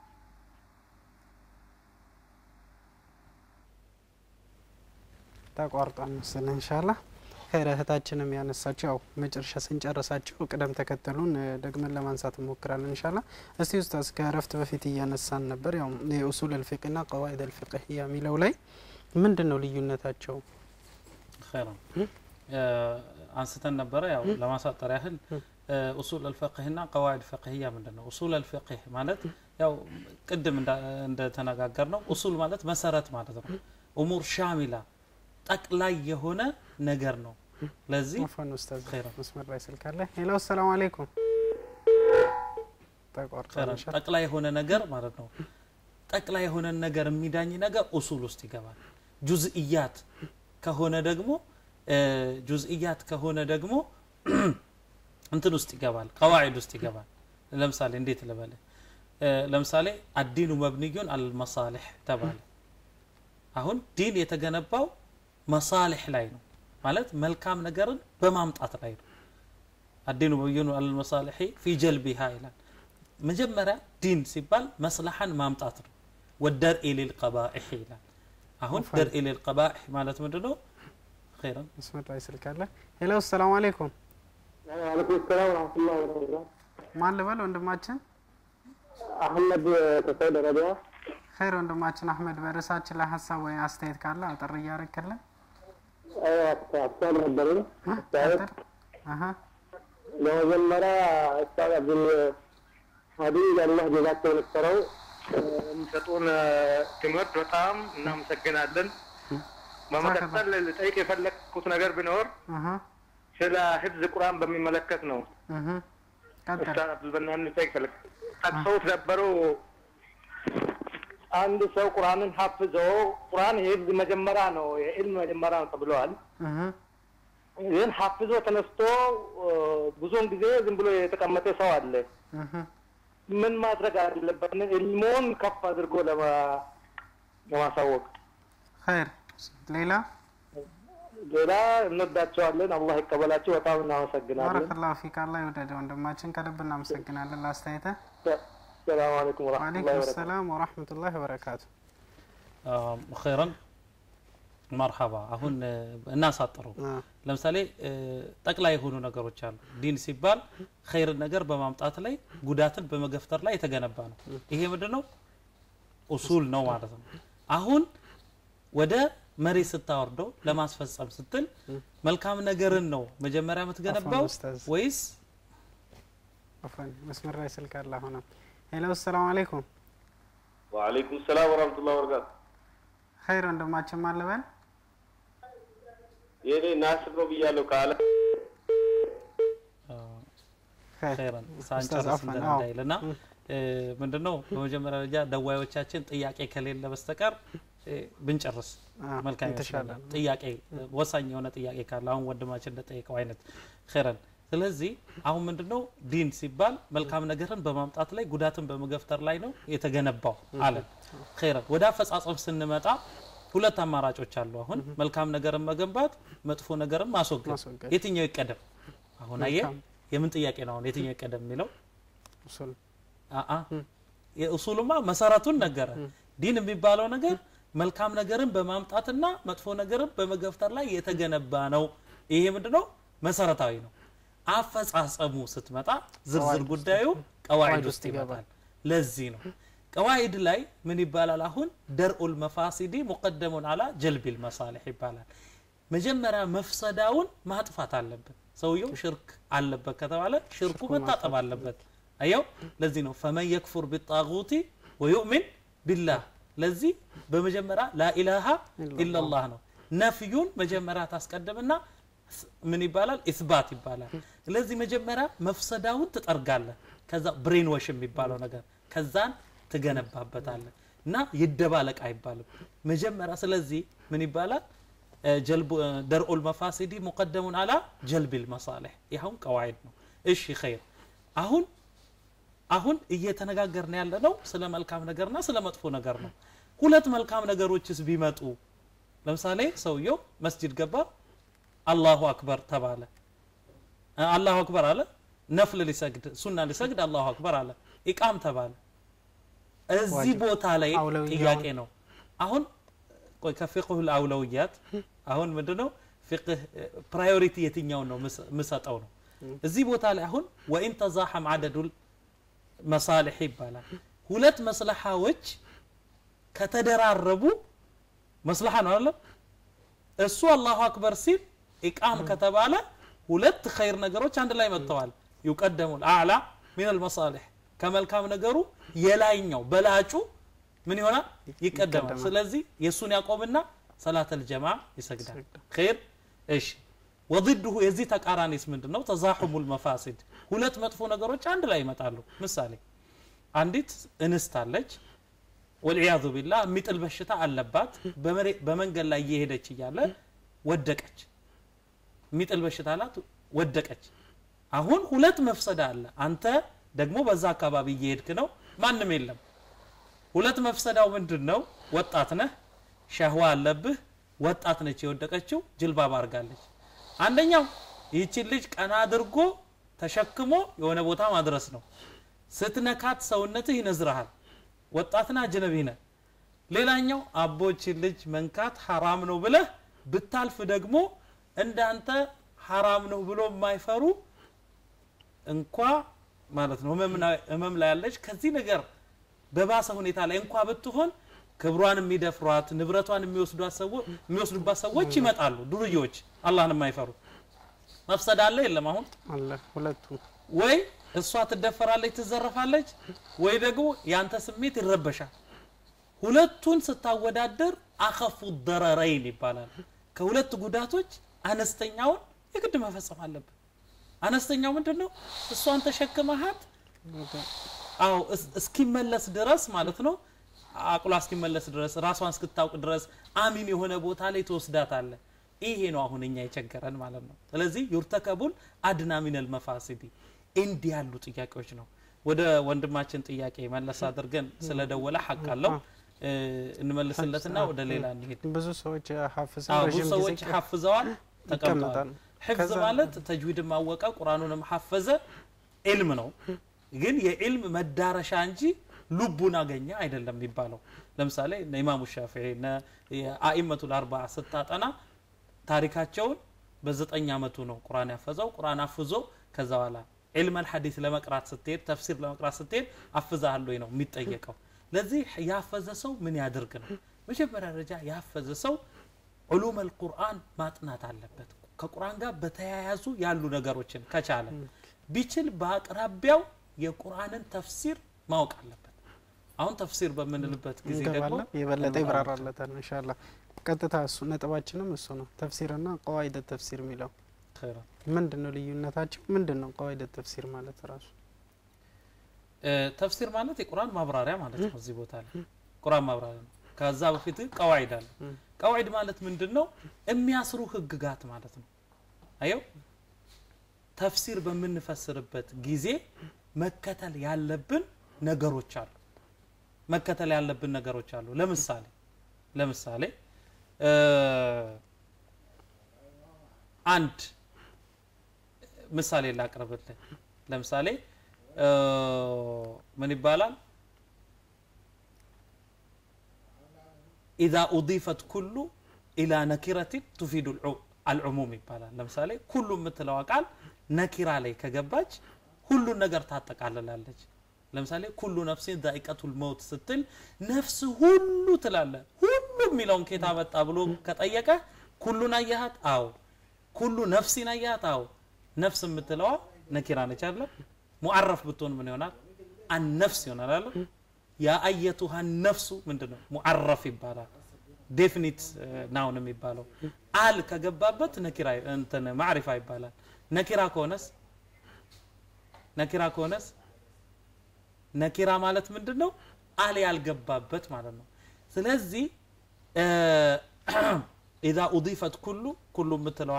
ተቋርጧል መሰለኝ ኢንሻአላህ ከረህታችንም ያነሳቸው ያው መጨረሻ ስንጨርሳቸው ቀደም ተከተሉን ደግመን ለማንሳት እንሞክራለን ኢንሻአላህ እስቲ ኡስታዝ ከረፍት በፊት እያነሳን ነበር ያው የኡሱል الفقهና قواعد الفقهيه የሚለው ላይ ምንድነው ልዩነታቸው خيرا አንስተን ነበር ያው ለማሳጠር ያህል ኡሱል الفقهና قواعد الفقهيه ምንድነው ኡሱል الفقه ማለት ያው ቅድም እንደ ተነጋገርነው ኡሱል ማለት መሰረት ማለት ነው ኡሙር ሻሚላ ጠቅላይ የሆነ ነገር ነው ለዚህ ወፈን ኡስታዝ መስመር ላይ ስልክ አለ ሄሎ ሰላም አለይኩም ተቋርጧል ጠቅላይ የሆነ ነገር ማለት ነው ጠቅላይ የሆነ ነገር የሚዳኝ ነገር ኡሱል ውስጥ ይገባል ጁዝኢያት ከሆነ ደግሞ እንትን ውስጥ ይገባል قواعد ውስጥ ይገባል ለምሳሌ እንዴት ለበለ ለምሳሌ አዲኑ መብኒዩን አልመሳሊህ ተባለ አሁን ዲን የተገነባው መሳሊህ ላይ ነው ማለት መልካም ነገርን በማምጣት ላይ ነው አዲኑ መብኒዩን አልመሳሊህ في جلبها ይላል መጀመሪያ ዲን ሲባል መስላሐን ማምጣት ነው ወደርኢ للقبائح ይላል አሁን ደርኢ للقبائح ማለት ምንድነው خيرا اسم الله يسلك الله ሄሎ ሰላም አለይኩም ወአለይኩም ሰላም ወራህመቱላሂ ወበረካቱ ማን ልበል ወንድማችን አህመድ ከሳውዲ አረቢያ خير ወንድማችን አህመድ በርሳችን ላይ ሐሳብ ወይ አስተያየት ካለ አጥር ያረከለ አስተያየት ነበረኝ ለመጀመሪያ ኡስታዝ አብዱል ሀዲ አላህ ጀዛቸውን ይስጠረው የሚሰጡን ትምህርት በጣም እናመሰግናለን በመቀጠል ልጠይቅ የፈለኩት ነገር ቢኖር ስለ ህፍዝ ቁርአን በሚመለከት ነው ኡስታዝ አብዱል መናን ልጠይቅ ፈለክ ጠቅሰውት ነበሩ አንድ ሰው ቁርአንን ሐፍዞ ቁርአን የህፍዝ መጀመሪያ ነው የዕልም መጀመሪያ ነው ተብሏል ይህን ሐፍዞ ተነስቶ ብዙውን ጊዜ ዝም ብሎ የተቀመጠ ሰው አለ ምን ማድረግ አለበት ዕልሙን ከፍ አድርጎ ለማሳወቅ خير ሌላ እንወዳቸዋለን አላህ ይቀበላቸው በጣም እናመሰግናለን ባረከላሁ ፊክ አላህ ይወደደ ወንድማችን ከልብ እናመሰግናለን ላስተያየተ السلام عليكم ورحمة الله وبركاته. وعليكم السلام ورحمة الله وبركاته. خيرا مرحبا አሁን እናሳጥሩ ለምሳሌ ጠቅላይ የሆኑ ነገሮች አሉ ዲን ሲባል ኸይር ነገር በማምጣት ላይ ጉዳትን በመገፍተር ላይ የተገነባ ነው ይሄ ምንድነው ኡሱል ነው ማለት ነው አሁን ወደ መሬት ስታወርደው ለማስፈጸም ስትል መልካም ነገርን ነው መጀመሪያ የምትገነባው ወይስ አፈን መስመር ላይ ስልክ አለ ሆነ ሄሎ ሰላም አለይኩም ወአለይኩም ሰላም ወራህመቱላሂ ወበረካቱ ኸይር እንደማችን ማለበን የኔ ናስር ነው ብያለሁ ካለ ኸይራን ሳንጨርስ እንዳይልና ምንድነው በመጀመሪያ ደረጃ ደዋዮቻችን ጥያቄ ከሌለ በስተቀር ብንጨርስ መልካም ይችላል ጥያቄ ወሳኝ የሆነ ጥያቄ ካለ አሁን ወንድማችን እንደጠየቀው አይነት ኸይራን ስለዚህ አሁን ምንድነው ዲን ሲባል መልካም ነገርን በማምጣት ላይ ጉዳትን በመገፍተር ላይ ነው የተገነባው አለ ኸይራን ወደ አፈጻጸም ስንመጣ ሁለት አማራጮች አሉ አሁን መልካም ነገርን መገንባት መጥፎ ነገርን ማስወገድ የትኛው ይቀደም አሁን አየ የምን ጥያቄ ነው አሁን የትኛው ይቀደም የሚለው ኡሱል የኡሱሉማ መሰረቱን ነገረ ዲን የሚባለው ነገር መልካም ነገርን በማምጣትና መጥፎ ነገርን በመገፍተር ላይ የተገነባ ነው ይሄ ምንድነው መሰረታዊ ነው አፈጻጸሙ ስትመጣ ዝርዝር ጉዳዩ ቀዋዒድ ውስጥ ይመጣል ለዚህ ነው ቀዋዒድ ላይ ምን ይባላል አሁን ደርኡል መፋሲዲ ሙቀደሙን አላ ጀልቢል መሳሊህ ይባላል መጀመሪያ መፍሰዳውን ማጥፋት አለበት ሰውየው ሽርክ አለበት ከተባለ ሽርኩ መታጠብ አለበት አየው ለዚህ ነው ፈመን يكفر بالطاغوت ويؤمن بالله ለዚህ በመጀመሪያ لا اله الا الله ነው ነፍዩን መጀመሪያ ታስቀድምና ምን ይባላል ኢስባት ይባላል ስለዚህ መጀመሪያ መፍሰዳውን ትጠርጋለህ ከዛ ብሬን ዋሽ የሚባለው ነገር ከዛን ትገነባበታለህ እና ይደባለቅ አይባልም መጀመሪያ ስለዚህ ምን ይባላል ጀልብ ደርኡል መፋሲዲ ሙቀደሙን አላ ጀልቢል መሳሊህ ይሁን ቀዋዒድ ነው እሺ ኸይር አሁን እየተነጋገርን ያለነው ስለ መልካም ነገርና ስለ መጥፎ ነገር ነው ሁለት መልካም ነገሮችስ ቢመጡ ለምሳሌ ሰውየው መስጂድ ገባ አላሁ አክበር ተባለ አላሁ አክበር አለ ነፍል ሊሰግድ ሱና ሊሰግድ አላሁ አክበር አለ ኢቃም ተባለ እዚህ ቦታ ላይ ጥያቄ ነው አሁን ቆይ ከፍቅሁ الأولويات አሁን ምንድነው ፍቅህ ፕራዮሪቲ የትኛው ነው መሰጠው ነው እዚህ ቦታ ላይ አሁን ወኢን ተዛሐም عدد መሳሊህ ይባላል ሁለት መስለሃዎች ከተደራረቡ መስለሃ ነው አይደል እሱ አላሁ አክበር ሲል ኢቃም ከተባለ ሁለት ኸይር ነገሮች አንድ ላይ መጥተዋል ይቀደሙ አዕላ من المصالح ከመልካም ነገሩ የላይኛው በላጩ ምን ይሆናል ይቀደማል ስለዚህ የሱን ያቆምና ሰላተል ጀማዓ ይሰግዳል ኸይር እሺ وضده የዚህ ተቃራኒስ ምንድነው ተዛሁሙ المفاسد ሁለት መጥፎ ነገሮች አንድ ላይ ይመጣሉ ምሳሌ አንዲት እንስት አለች ወልዒያዙ ቢላህ ሚጥል በሽታ አለባት በመንገድ ላይ እየሄደች ይያለ ወደቀች ሚጥል በሽታ አላት ወደቀች አሁን ሁለት መፍሰዳ አለ አንተ ደግሞ በዛ አካባቢ እየሄድክ ነው ማንንም የለም ሁለት መፍሰዳው ምንድነው ወጣት ነህ ሸህዋ አለብህ ወጣት ነች የወደቀችው ጅልባብ አርጋለች አንደኛው ይህች ልጅ ቀና አድርጎ ተሸክሞ የሆነ ቦታ ማድረስ ነው ስትነካት ሰውነትህ ይነዝራል ወጣትና አጅነቢና ሌላኛው አቦች ልጅ መንካት حرام ነው ብለህ ብታልፍ ደግሞ እንዳንተ حرام ነው ብሎ የማይፈሩ እንኳ ማለት ነው ህመም ላይ ያለች ከዚህ ነገር በባሰ ሁኔታ ላይ እንኳ ብትሆን ክብሯን የሚደፍሯት ንብረቷን የሚወስዱባት ሰዎች ይመጣሉ ዱርዮች አላህን የማይፈሩ መፍሰድ አለ የለም አሁን አለ ሁለቱ ወይ እሷ ትደፈራለች ትዘረፋለች ወይ ደግሞ ያንተ ስሜት ይረበሻል ሁለቱን ስታወዳደር አخف الضررين ይባላል ከሁለት ጉዳቶች አነስተኛውን የግድ መፈጸም አለበት አነስተኛው ምንድነው እሷን ተሸክመሃት አው እስኪመለስ ድረስ ማለት ነው አቅሏ እስኪመለስ ድረስ ራሷን እስክታውቅ ድረስ አሚን የሆነ ቦታ ላይ ተወስዳታለ ይሄ ነው አሁን እኛ የቸገረን ማለት ነው ስለዚህ ይርተከቡል አድና ሚነል መፋሲዲ እንዲ ያሉ ጥያቄዎች ነው ወደ ወንድማችን ጥያቄ መለስ አድርገን ስለደወለ ሐቅ አለው እንመልስለትና ወደ ሌላ እንሄድ ብዙ ሰዎች ሐፍዘዋል ተቀምጠዋል حفظ ማለት ተጅዊድ ማወቀ ቁርአኑንም ሐፈዘ ኢልም ነው ግን የኢልም መዳረሻ እንጂ ልቡን አገኘ አይደለም የሚባለው ለምሳሌ ኢማሙ ሻፊዒ እና የአኢመቱ الاربعه ስታጠና ታሪካቸውን በ9 አመቱ ነው ቁርአን ያፈዘው ቁርአን አፍዞ ከዛ በኋላ علم الحديث ለመቅራት ስትሄድ ተፍሲር ለመቅራት ስትሄድ አፍዛሃል ወይ ነው የሚጠየቀው ለዚህ ያፈዘ ሰው ምን ያድርግ ነው መጀመሪያ ደረጃ ያፈዘ ሰው علوم القرآن ማጥናት አለበት ከቁርአን ጋር በተያያዙ ያሉ ነገሮችን ከቻለ ቢችል በአቅራቢያው የቁርአንን ተፍሲር ማወቅ አለበት አሁን ተፍሲር በመንልበት ጊዜ ደግሞ የበለጠ ይብራራለታል ኢንሻአላህ ቀጥታ እሱ ነጥባችንም እሱ ነው ተፍሲርና ቀዋይደ ተፍሲር የሚለው ምንድነው ልዩነታቸው ምንድነው ቀዋይደ ተፍሲር ማለት ራሱ ተፍሲር ማለት የቁርአን ማብራሪያ ማለት ነው እዚህ ቦታ ላይ ቁርአን ማብራሪያ ከዛ በፊት ቀዋይድ አለ ቀዋይድ ማለት ምንድነው የሚያስሩ ህግጋት ማለት ነው አየው ተፍሲር በመንፈስርበት ጊዜ መከተል ያለብን ነገሮች አሉ ለምሳሌ አንድ ምሳሌ ላቅርብልህ ለምሳሌ ምን ይባላል اذا اضيفت كل الى نكره تفيد العموم ይባላል ለምሳሌ ኩሉ ምትለው ቃል ነኪራ ላይ ከገባች ሁሉ ነገር ታጠቃልላለች ለምሳሌ ኩሉ ነፍሲን ذائقة الموت ስትል ነፍስ ሁሉ ትላለ ሁሉ የሚለውን ከታ መጣ ብሎ ከጠየቀ ኩሉን አያሃት አው ኩሉ ነፍሲን አያሃት አው ነፍስ ምትለው ነኪራ ነች አይደል ሙዓረፍ ብትሆን ምን ይሆናል النفس ይሆናል አይደል ያ አየቱሃ النفس ምንድነው ሙዓረፍ ይባላል ዴፊኒት ናውን የሚባለው አል ከገባበት ነኪራ እንትን ማዕሪፋ ይባላል ነኪራ ከሆነስ ነኪራ ማለት ምንድነው አል ያልገባበት ማለት ነው ስለዚህ اذا اضيفت كل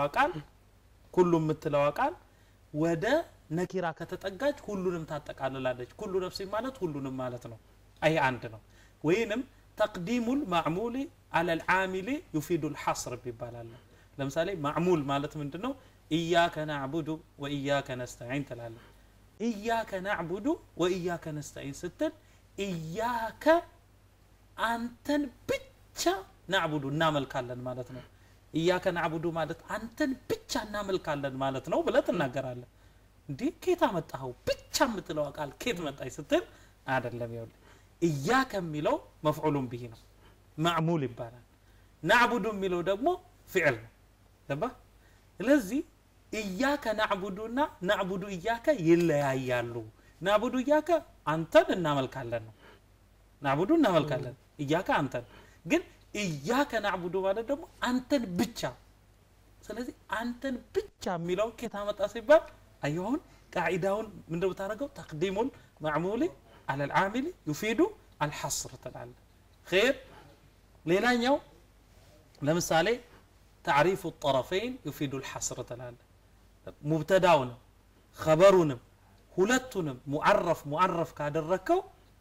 ምትለው ቃል ወደ ነኪራ ከተጠጋች ሁሉንም ታጠቃልላለች ኩሉ ነፍስ ማለት ሁሉንም ማለት ነው አይ አንድ ነው ወይንም تقديم المعمول على العامل يفيد الحصر بيبالال ለምሳሌ معمول ማለት ምንድነው إياك نعبد وإياك نستعين تلاله إياك نعبد وإياك نستعين ስትል إياك አንተን ብቻ نعبد እናመልካለን ማለት ነው إياك نعبد ማለት አንተን ብቻ እናመልካለን ማለት ነው ብለህ ተናገራለህ እንዴ ከታ መጣው ብቻ ምትለው ቃል ከት መጣይ ስትል አይደለም ይኸውልህ إياك የሚለው مفعول به ነው معمول ይባላል نعبد የሚለው ደግሞ فعل ነው ተባ ስለዚህ إياك نعبدና نعبد إياك ይለያያሉ نعبد إياك አንተን እናመልካለን ነው نعبد እናመልካለን إياك አንተን ግን إياك نعبد ማለት ደግሞ አንተን ብቻ ስለዚህ አንተን ብቻ የሚለው ከታ መጣ ሲባል አዩን قاعدውን ምንድነው ታረጋው تقديم المعمول على العامل يفيد الحصر تلاله خير ليلانيو لمثالي تعريف الطرفين يفيد الحصر تلاله مبتداون خبرون ሁለቱንም ሙዓረፍ ካደረከው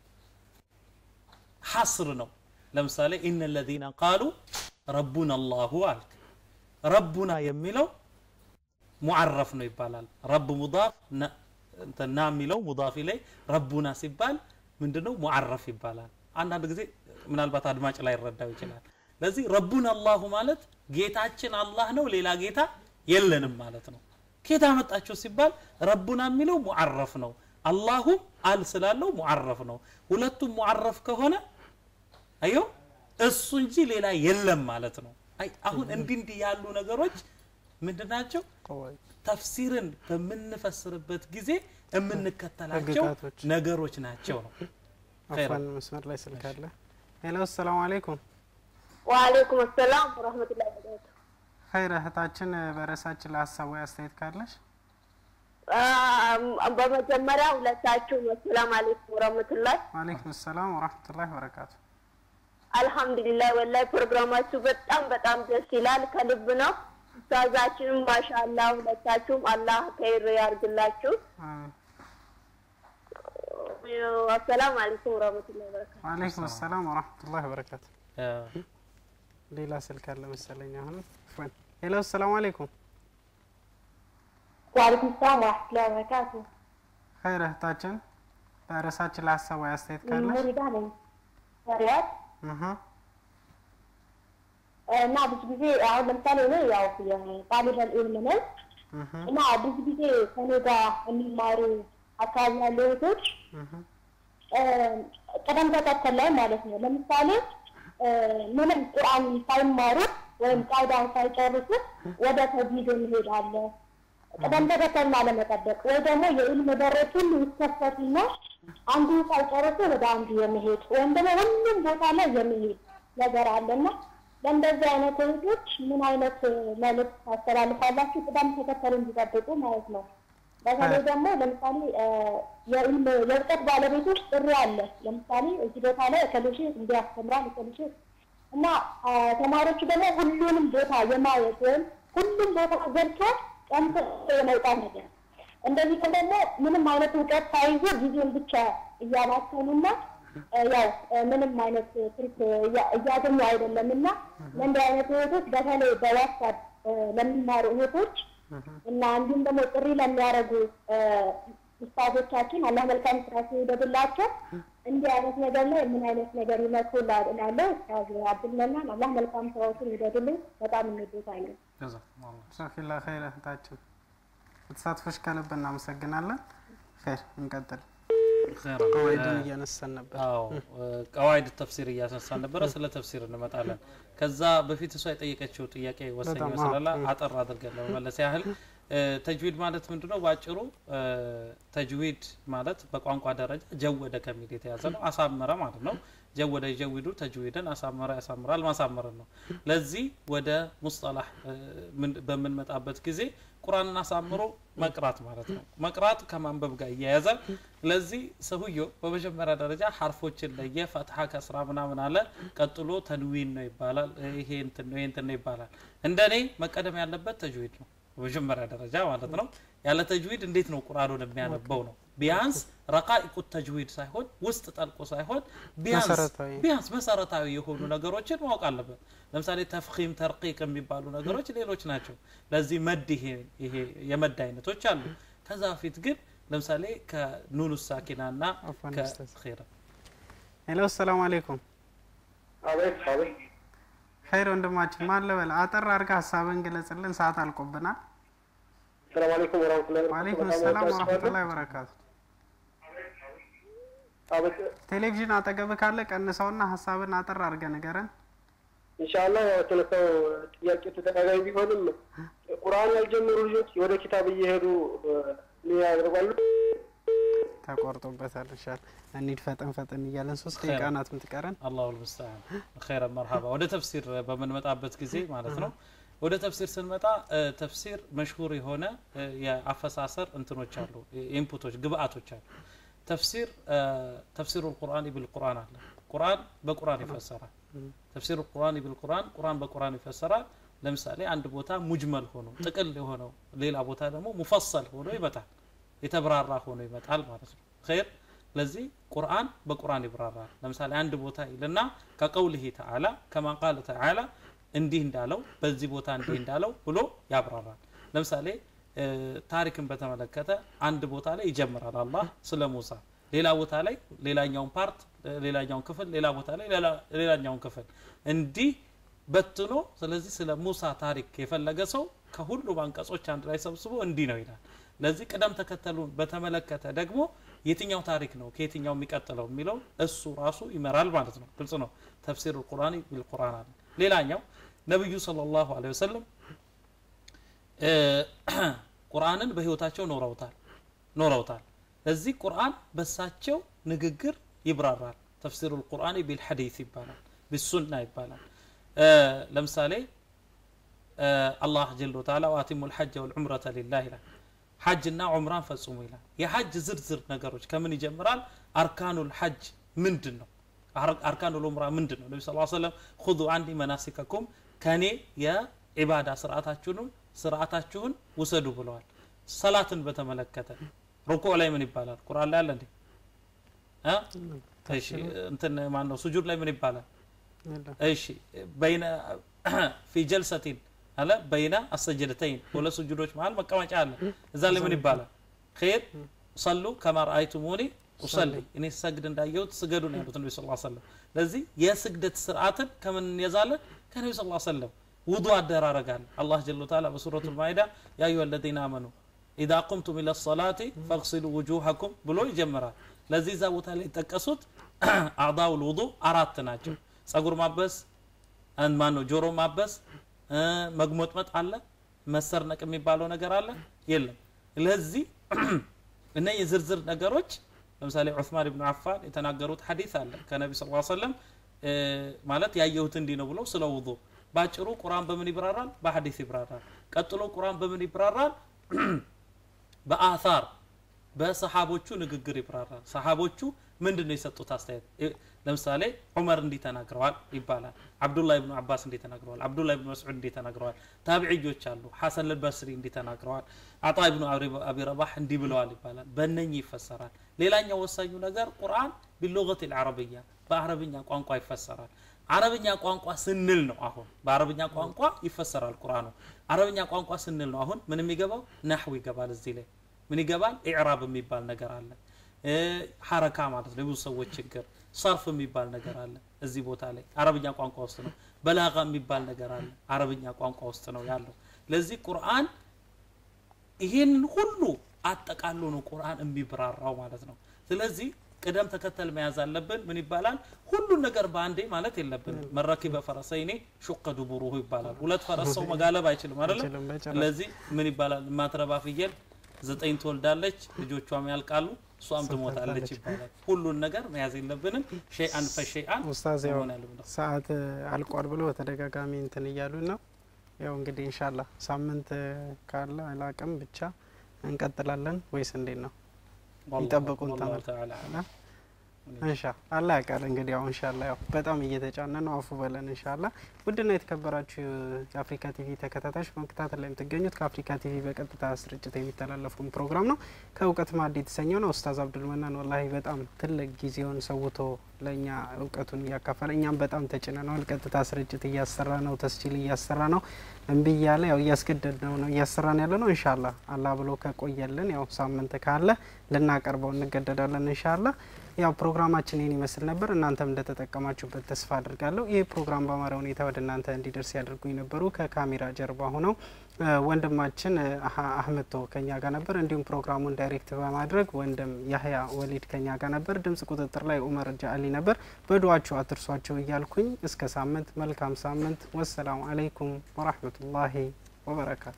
حصر ነው ለምሳሌ ان الذين قالوا ربنا الله አልክ ربنا የሚለው ሙዓረፍ ነው ይባላል رب مضاف እንተና የሚለው ሙዳፍ ላይ ረቡና ሲባል ምንድነው ሙዓረፍ ይባላል አንዳንድ ጊዜ ምናልባት አድማጭ ላይ ይረዳው ይችላል ለዚህ ረቡና አላህ ማለት ጌታችን አላህ ነው ሌላ ጌታ የለንም ማለት ነው ከታ መጣችሁ ሲባል ረቡና የሚለው ሙዓረፍ ነው አላሁ አል ስላለው ሙዓረፍ ነው ሁለቱም ሙዓረፍ ከሆነ አዩ እሱ እንጂ ሌላ የለም ማለት ነው አይ አሁን እንዲህ ያሉ ነገሮች ምንድናቸው ተፍሲርን በመንፈስርበት ጊዜ እምንከተላቸው ነገሮች ናቸው ነው አፋን መስመር ላይ ስልክ አለ ሄሎ ሰላም አለይኩም ወአለይኩም ሰላም ወራህመቱላሂ ወበረካቱ ኸይር እህታችን በረሳችን ለሐሳቡ ያስተያየት ካለሽ በመጀመሪያ ሁለታችሁ ሰላም አለይኩም ወራህመቱላሂ ወአለይኩም ሰላም ወራህመቱላሂ ወበረካቱ አልহামዱሊላህ ወላሂ ፕሮግራማችሁ በጣም ደስ ይላል ከልብ ነው ኡስታዛችንም ማሻአላህ ሁለታችሁም አላህ ከይር ያርግላችሁ السلام عليكم ورحمة الله وبركاته وعليكم السلام ورحمة الله وبركاته ሌላ ስልክ አለ መሰለኝ አሁን ፈን ሄሎ ሰላም አለይኩም وعليكم السلام ورحمة الله وبركاته ኸይር እህታችን በረሳችን ለሐሳቡ ያስተያየት ካለሽ ሙሪዳነኝ ሪያድ እና ብዙ ጊዜ አሁን ለምሳሌ ነው ያው የጣሊብ ኢልም ነው እና ብዙ ጊዜ ከኔ ጋር የሚማሩ አካባቢ ያሉ ልጆች ቀደም ተከተል ላይ ማለት ነው ለምሳሌ ምንም ቁርአን ሳይማሩ ወይም ቃይዳን ሳይጨርሱ ወደ ተጅዊድ ይሄዳሉ ቀደም ተከተልና ለመጠበቅ ወይ ደግሞ የኢልም በሮችን ይከፈቱና አንዱ ሳይጨርሱ ወደ አንዱ የሚሄድ ወይም ደግሞ ሁሉም ቦታ ላይ የሚሄድ ነገር አለና ለእንደዚህ አይነት ህጎች ምን አይነት መልእክት ታስተላልፋላችሁ ቀደም ተከተሉ እንዲጠብቁ ማለት ነው በተለይ ደግሞ ለምሳሌ የእውቀት ባለቤቶች ጥሪ አለ ለምሳሌ እዚህ ቦታ ላይ ከልጅ እንዲያስተምራል ከልጅ እና ተማሪዎች ደግሞ ሁሉንም ቦታ የማየት ወይም ሁሉም ቦታ ገብቶ ቀንተ የመውጣት ነገር እንደዚህ ደግሞ ምንም አይነት እውቀት ሳይዙ ጊዜን ብቻ እያባከኑና ያው ምንም አይነት ትርፍ እያገኙ አይደለምና ለእንዲህ አይነት ህይወቶች በተለይ በዋትስአፕ ለሚማሩ ህይወቶች እና እንዲሁም ደግሞ ጥሪ ለሚያደርጉ ኡስታዞቻችን አላህ መልካም ስራ ይደግላቸው እንዲህ አይነት ነገር ላይ ምን አይነት ነገር ይመክሩላል እላለሁ ኡስታዝ አብዱልመናን አላህ መልካም ስራዎችን ይደግልኝ በጣም እንወዳለን ጀዛከላህ ኸይር እህታችን ተሳትፎሽ ከልብ እናመሰግናለን ኸይር እንቀጥል ቀዋይድን እያነሳን ነበር ቀዋይድ ተፍሲር እያነሳን ነበር ስለ ተፍሲር እንመጣለን ከዛ በፊት እሷ የጠየቀችው ጥያቄ ወሰኝ መስላላ አጠር አድርገን ለመመለስ ያህል ተጅዊድ ማለት ምንድነው ባጭሩ ተጅዊድ ማለት በቋንቋ ደረጃ ጀወደ ከሚል የተያዘ ነው አሳመረ ማለት ነው ጀወደ ይጀውዱ ተጅዊድን አሳመረ ያሳምራል ማሳመር ነው ለዚህ ወደ ሙስጠላህ በመንመጣበት ጊዜ ቁርአንን አሳምሮ መቅራት ማለት ነው መቅራት ከማንበብ ጋር ያያዛል ለዚህ ሰውየው በመጀመሪያ ደረጃ ሐርፎችን ለየ ፈትሐ ከስራ ምናምን አለ ቀጥሎ ተንዊን ነው ይባላል ይሄ እንትን ነው ይባላል እንደኔ መቀደም ያለበት ተጅዊድ ነው በመጀመሪያ ደረጃ ማለት ነው ያለ ተጅዊድ እንዴት ነው ቁርአኑን የሚያነበው ነው ቢያንስ ረቃኢቁ ተጅዊድ ሳይሆን ውስጥ ጠልቆ ሳይሆን ቢያንስ መሰረታዊ የሆኑ ነገሮችን ማወቅ አለበት ለምሳሌ ተፍኺም ተርቂቅ የሚባሉ ነገሮች ሌሎች ናቸው ለዚህ መድ ይሄ የመድ አይነቶች አሉ ከዛ በፊት ግን ለምሳሌ ከኑኑ ሳኪናና ከኺራ ሄሎ ሰላም አለይኩም አለይኩም ኸይር ወንድማችን ማን ለበል አጠር አርጋ ሐሳብን ገለጽልን ሰዓት አልቆብናል ሰላም አለይኩም ወራህመቱላሂ ወአለይኩም ሰላም ወራህመቱላሂ ወበረካቱ ቴሌቪዥን አጠገብ ካለ ቀንሰውና ሐሳብን አጠር አርገ ነገረን ኢንሻአላህ ተለፈው ጥያቄ ተደጋጋሚ ቢሆንም ቁርአን ያልጀመሩ ልጆች ወደ ኪታብ እየሄዱ ያደርጋሉ ተቆርጦበታል ኢንሻአላህ እንሂድ ፈጠን እያለን 3 ደቂቃ ናት ምትቀረን አላሁ المستعان خير مرحبا ወደ ተፍሲር በመንመጣበት ጊዜ ማለት ነው ወደ ተፍሲር ስንመጣ ተፍሲር መሽሁር የሆነ የአፈሳሰር እንትኖች አሉ ኢንፑቶች ግብአቶች አሉ ተፍሲር القرآن بالقرآن አለ ቁርአን በቁርአን ይፈሰራል ተፍሲር القرآن بالقرآن ቁርአን በቁርአን ይፈሰራል ለምሳሌ አንድ ቦታ ሙጅመል ሆኖ ጥቅል የሆነው ሌላ ቦታ ደግሞ ሙፈሰል ሆኖ ይመጣል የተብራራ ሆኖ ይመጣል ማለት ነው خير ለዚህ ቁርአን በቁርአን ይብራራል ለምሳሌ አንድ ቦታ ይልና ከቀውልህ ተዓላ ከማን ቃል ተዓላ እንዲህ እንዳለው በዚህ ቦታ እንዲህ እንዳለው ብሎ ያብራራል ለምሳሌ ታሪክን በተመለከተ አንድ ቦታ ላይ ይጀምራል አላህ ስለ ሙሳ ሌላ ቦታ ላይ ሌላኛውን ፓርት ሌላኛውን ክፍል ሌላ ቦታ ላይ ሌላኛውን ክፍል እንዲህ በትኖ ስለዚህ ስለ ሙሳ ታሪክ የፈለገ ሰው ከሁሉ አንቀጾች አንድ ላይ ሰብስቦ እንዲህ ነው ይላል ለዚህ ቀደም ተከተሉን በተመለከተ ደግሞ የትኛው ታሪክ ነው ከየትኛው የሚቀጥለው የሚለው እሱ ራሱ ይመራል ማለት ነው ግልጽ ነው ተፍሲር القرآن بالقرآن አለ ሌላኛው ነብዩ ሰለላሁ ዐለይሂ ወሰለም ቁርአንን በህይወታቸው ኖረውታል ለዚህ ቁርአን በሳቸው ንግግር ይብራራል ተፍሲር القرآن بالحديث ይባላል بالسنة ይባላል ለምሳሌ አላህ ጀለ ወተዓላ ወአቲሙ الحج والعمرة لله ይላል ሐጅና ዑምራን ፈጽሙ ይላል የሐጅ ዝርዝር ነገሮች ከምን ይጀምራል አርካኑል ሐጅ ምንድነው አርካኑል ዑምራ ምንድነው ነብዩ ሰለላሁ ዐለይሂ ወሰለም خذوا عني مناسككم ከኔ የኢባዳ ስርዓታችሁን ውሰዱ ብለዋል ሰላትን በተመለከተ ሩኩዕ ላይ ምን ይባላል ቁርአን ላይ አለ እንዴ እሺ እንትን ማን ነው ስጁድ ላይ ምን ይባላል እሺ በይነ في جلسة አለ በይና السجدتين ወለ ስጁዶች መሃል መቀመጫ አለ እዛ ላይ ምን ይባላል خير صلوا كما رأيتموني أصلي እኔ ሰግድ እንዳየሁት ስገዱ ነው ያሉት ነብዩ ሰለላሁ ዐለይሂ ወሰለም ለዚህ የስግደት ስርዓትን ከምን ያዛለ ከነብዩ ሰለላሁ ዐለይሂ ወሰለም ውዱእ አደራረጋል አላህ ጀለ ወተዓላ በሱረቱል ማኢዳ ያ አዩሀ الذين آمنوا إذا قمتم إلى الصلاة فاغسلوا وجوهكم ብሎ ይጀምራል ለዚህ ዛ ቦታ ላይ ተጠቀሱት አዕዳው الوضوء አራት ናቸው ጸጉር ማበስ ማን ነው ጆሮ ማበስ መግሞጥመጥ አለ መሰርነቅ የሚባለው ነገር አለ የለም ለዚህ እነዚህ ዝርዝር ነገሮች ለምሳሌ ዑስማን ኢብኑ አፋን የተናገሩት ሐዲስ አለ ከነብዩ ሰለላሁ ዐለይሂ ወሰለም ማለት ያየሁት እንዲ ነው ብሎ ስለ ውዱ ባጭሩ ቁርአን በምን ይብራራል በሐዲስ ይብራራል ቀጥሎ ቁርአን በምን ይብራራል በአثار በሰሃቦቹ ንግግር ይብራራል ሰሃቦቹ ምንድነው የሰጡት አስተያየት ለምሳሌ ዑመር እንዲ ተናግረዋል ይባላል አብዱላህ ኢብኑ አባስ እንዲ ተናግረዋል አብዱላህ ኢብኑ መስዑድ እንዲ ተናግረዋል ታቢዒዎች አሉ ሐሰን አልበስሪ እንዲ ተናግረዋል አጣ ኢብኑ አቢ ረባህ እንዲ ብለዋል ይባላል በእነኚህ ይፈሰራል ሌላኛው ወሳኙ ነገር ቁርአን باللغه العربيه በአረብኛ ቋንቋ ይፈሰራል አረብኛ ቋንቋ ስንል ነው አሁን በአረብኛ ቋንቋ ይፈሰራል ቁርአኑ አረብኛ ቋንቋ ስንል ነው አሁን ምን የሚገባው ነህው ይገባል እዚህ ላይ ምን ይገባል ኢዕራብ የሚባል ነገር አለ ሐረካ ማለት ነው ብዙ ሰዎች ችግር ሰርፍ የሚባል ነገር አለ እዚህ ቦታ ላይ አረብኛ ቋንቋ ውስጥ ነው በላጋ የሚባል ነገር አለ አረብኛ ቋንቋ ውስጥ ነው ያለው ለዚህ ቁርአን ይሄን ሁሉ አጠቃሎ ነው ቁርአን የሚብራራው ማለት ነው ስለዚህ ቅደም ተከተል መያዝ አለብን ምን ይባላል ሁሉ ነገር ባንዴ ማለት የለብን መረኪበ ፈረሰይኔ ሹቀ ዱቡሩሁ ይባላል ሁለት ፈረስ ሰው መጋለብ አይችልም አይደል ስለዚህ ምን ይባላል ማትረባ ፍየል 9 ትወልዳለች ልጆቿም ያልቃሉ ሷም ትሞታለች ይባላል ሁሉን ነገር መያዝ የለብንም ሸይአን ፈሸይአን ኡስታዝ ያው ሰዓት አልቋል ብሎ ተደጋጋሚ እንትን ይያሉ ነው ያው እንግዲህ ኢንሻአላህ ሳምንት ካለ አላቀም ብቻ እንቀጥላለን ወይስ እንዴት ነው ይጠብቁን ተዓላ ኢንሻአላህ ያቃል እንግዲህ ያው ኢንሻአላህ ያው በጣም እየተጫነ ነው አፉ በለን ኢንሻአላህ ውድና የተከበራችሁ የአፍሪካ ቲቪ ተከታታዮች በመከታተል ላይ የምትገኙት ከአፍሪካ ቲቪ በቀጥታ ስርጭት የሚተላለፈው ፕሮግራም ነው ከእውቀት ማዕድ የተሰኘው ነው ኡስታዝ አብዱል መናን ወላሂ በጣም ትልቅ ጊዜውን ሰውቶ ለኛ እውቀቱን ያካፈለ እኛም በጣም ተጭነናል ቀጥታ ስርጭት እያሰራ ነው ተስጂል እያሰራ ነው እንብያለ ያው እያስገደድነው ነው እያሰራን ያለ ነው ኢንሻአላህ አላህ ብሎ ከቆየልን ያው ሳምንት ካለ ልናቀርበው እንገደዳለን ኢንሻአላህ ያው ፕሮግራማችን ይሄን ይመስል ነበር እናንተም እንደተጠቀማችሁበት ተስፋ አድርጋለሁ ይሄ ፕሮግራም በአማራ ሁኔታ ወደ እናንተ እንዲደርስ ያደርጉኝ ነበሩ ከካሜራ ጀርባ ሆነው ወንድማችን አህመድ ከኛ ጋር ነበር እንዲሁም ፕሮግራሙን ዳይሬክት በማድረግ ወንድም ያህያ ወሊድ ከኛ ጋር ነበር ድምጽ ቁጥጥር ላይ ዑመር ጃሊ ነበር በዱዓችሁ አትርሷቸው እያልኩኝ እስከ ሳምንት መልካም ሳምንት ወሰላሙ አለይኩም ወራህመቱላሂ ወበረካቱ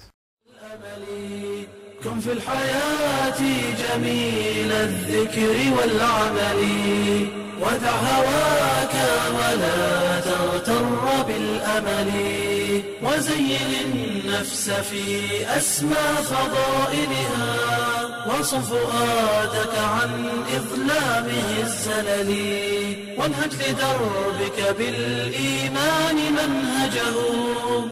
كن في الحياة جميل الذكر والعمل ودع هواك ولا تغتر بالأمل وزين النفس في أسمى فضائلها واصف فؤادك عن إظلامه الزلل وانهج لدربك بالإيمان منهجه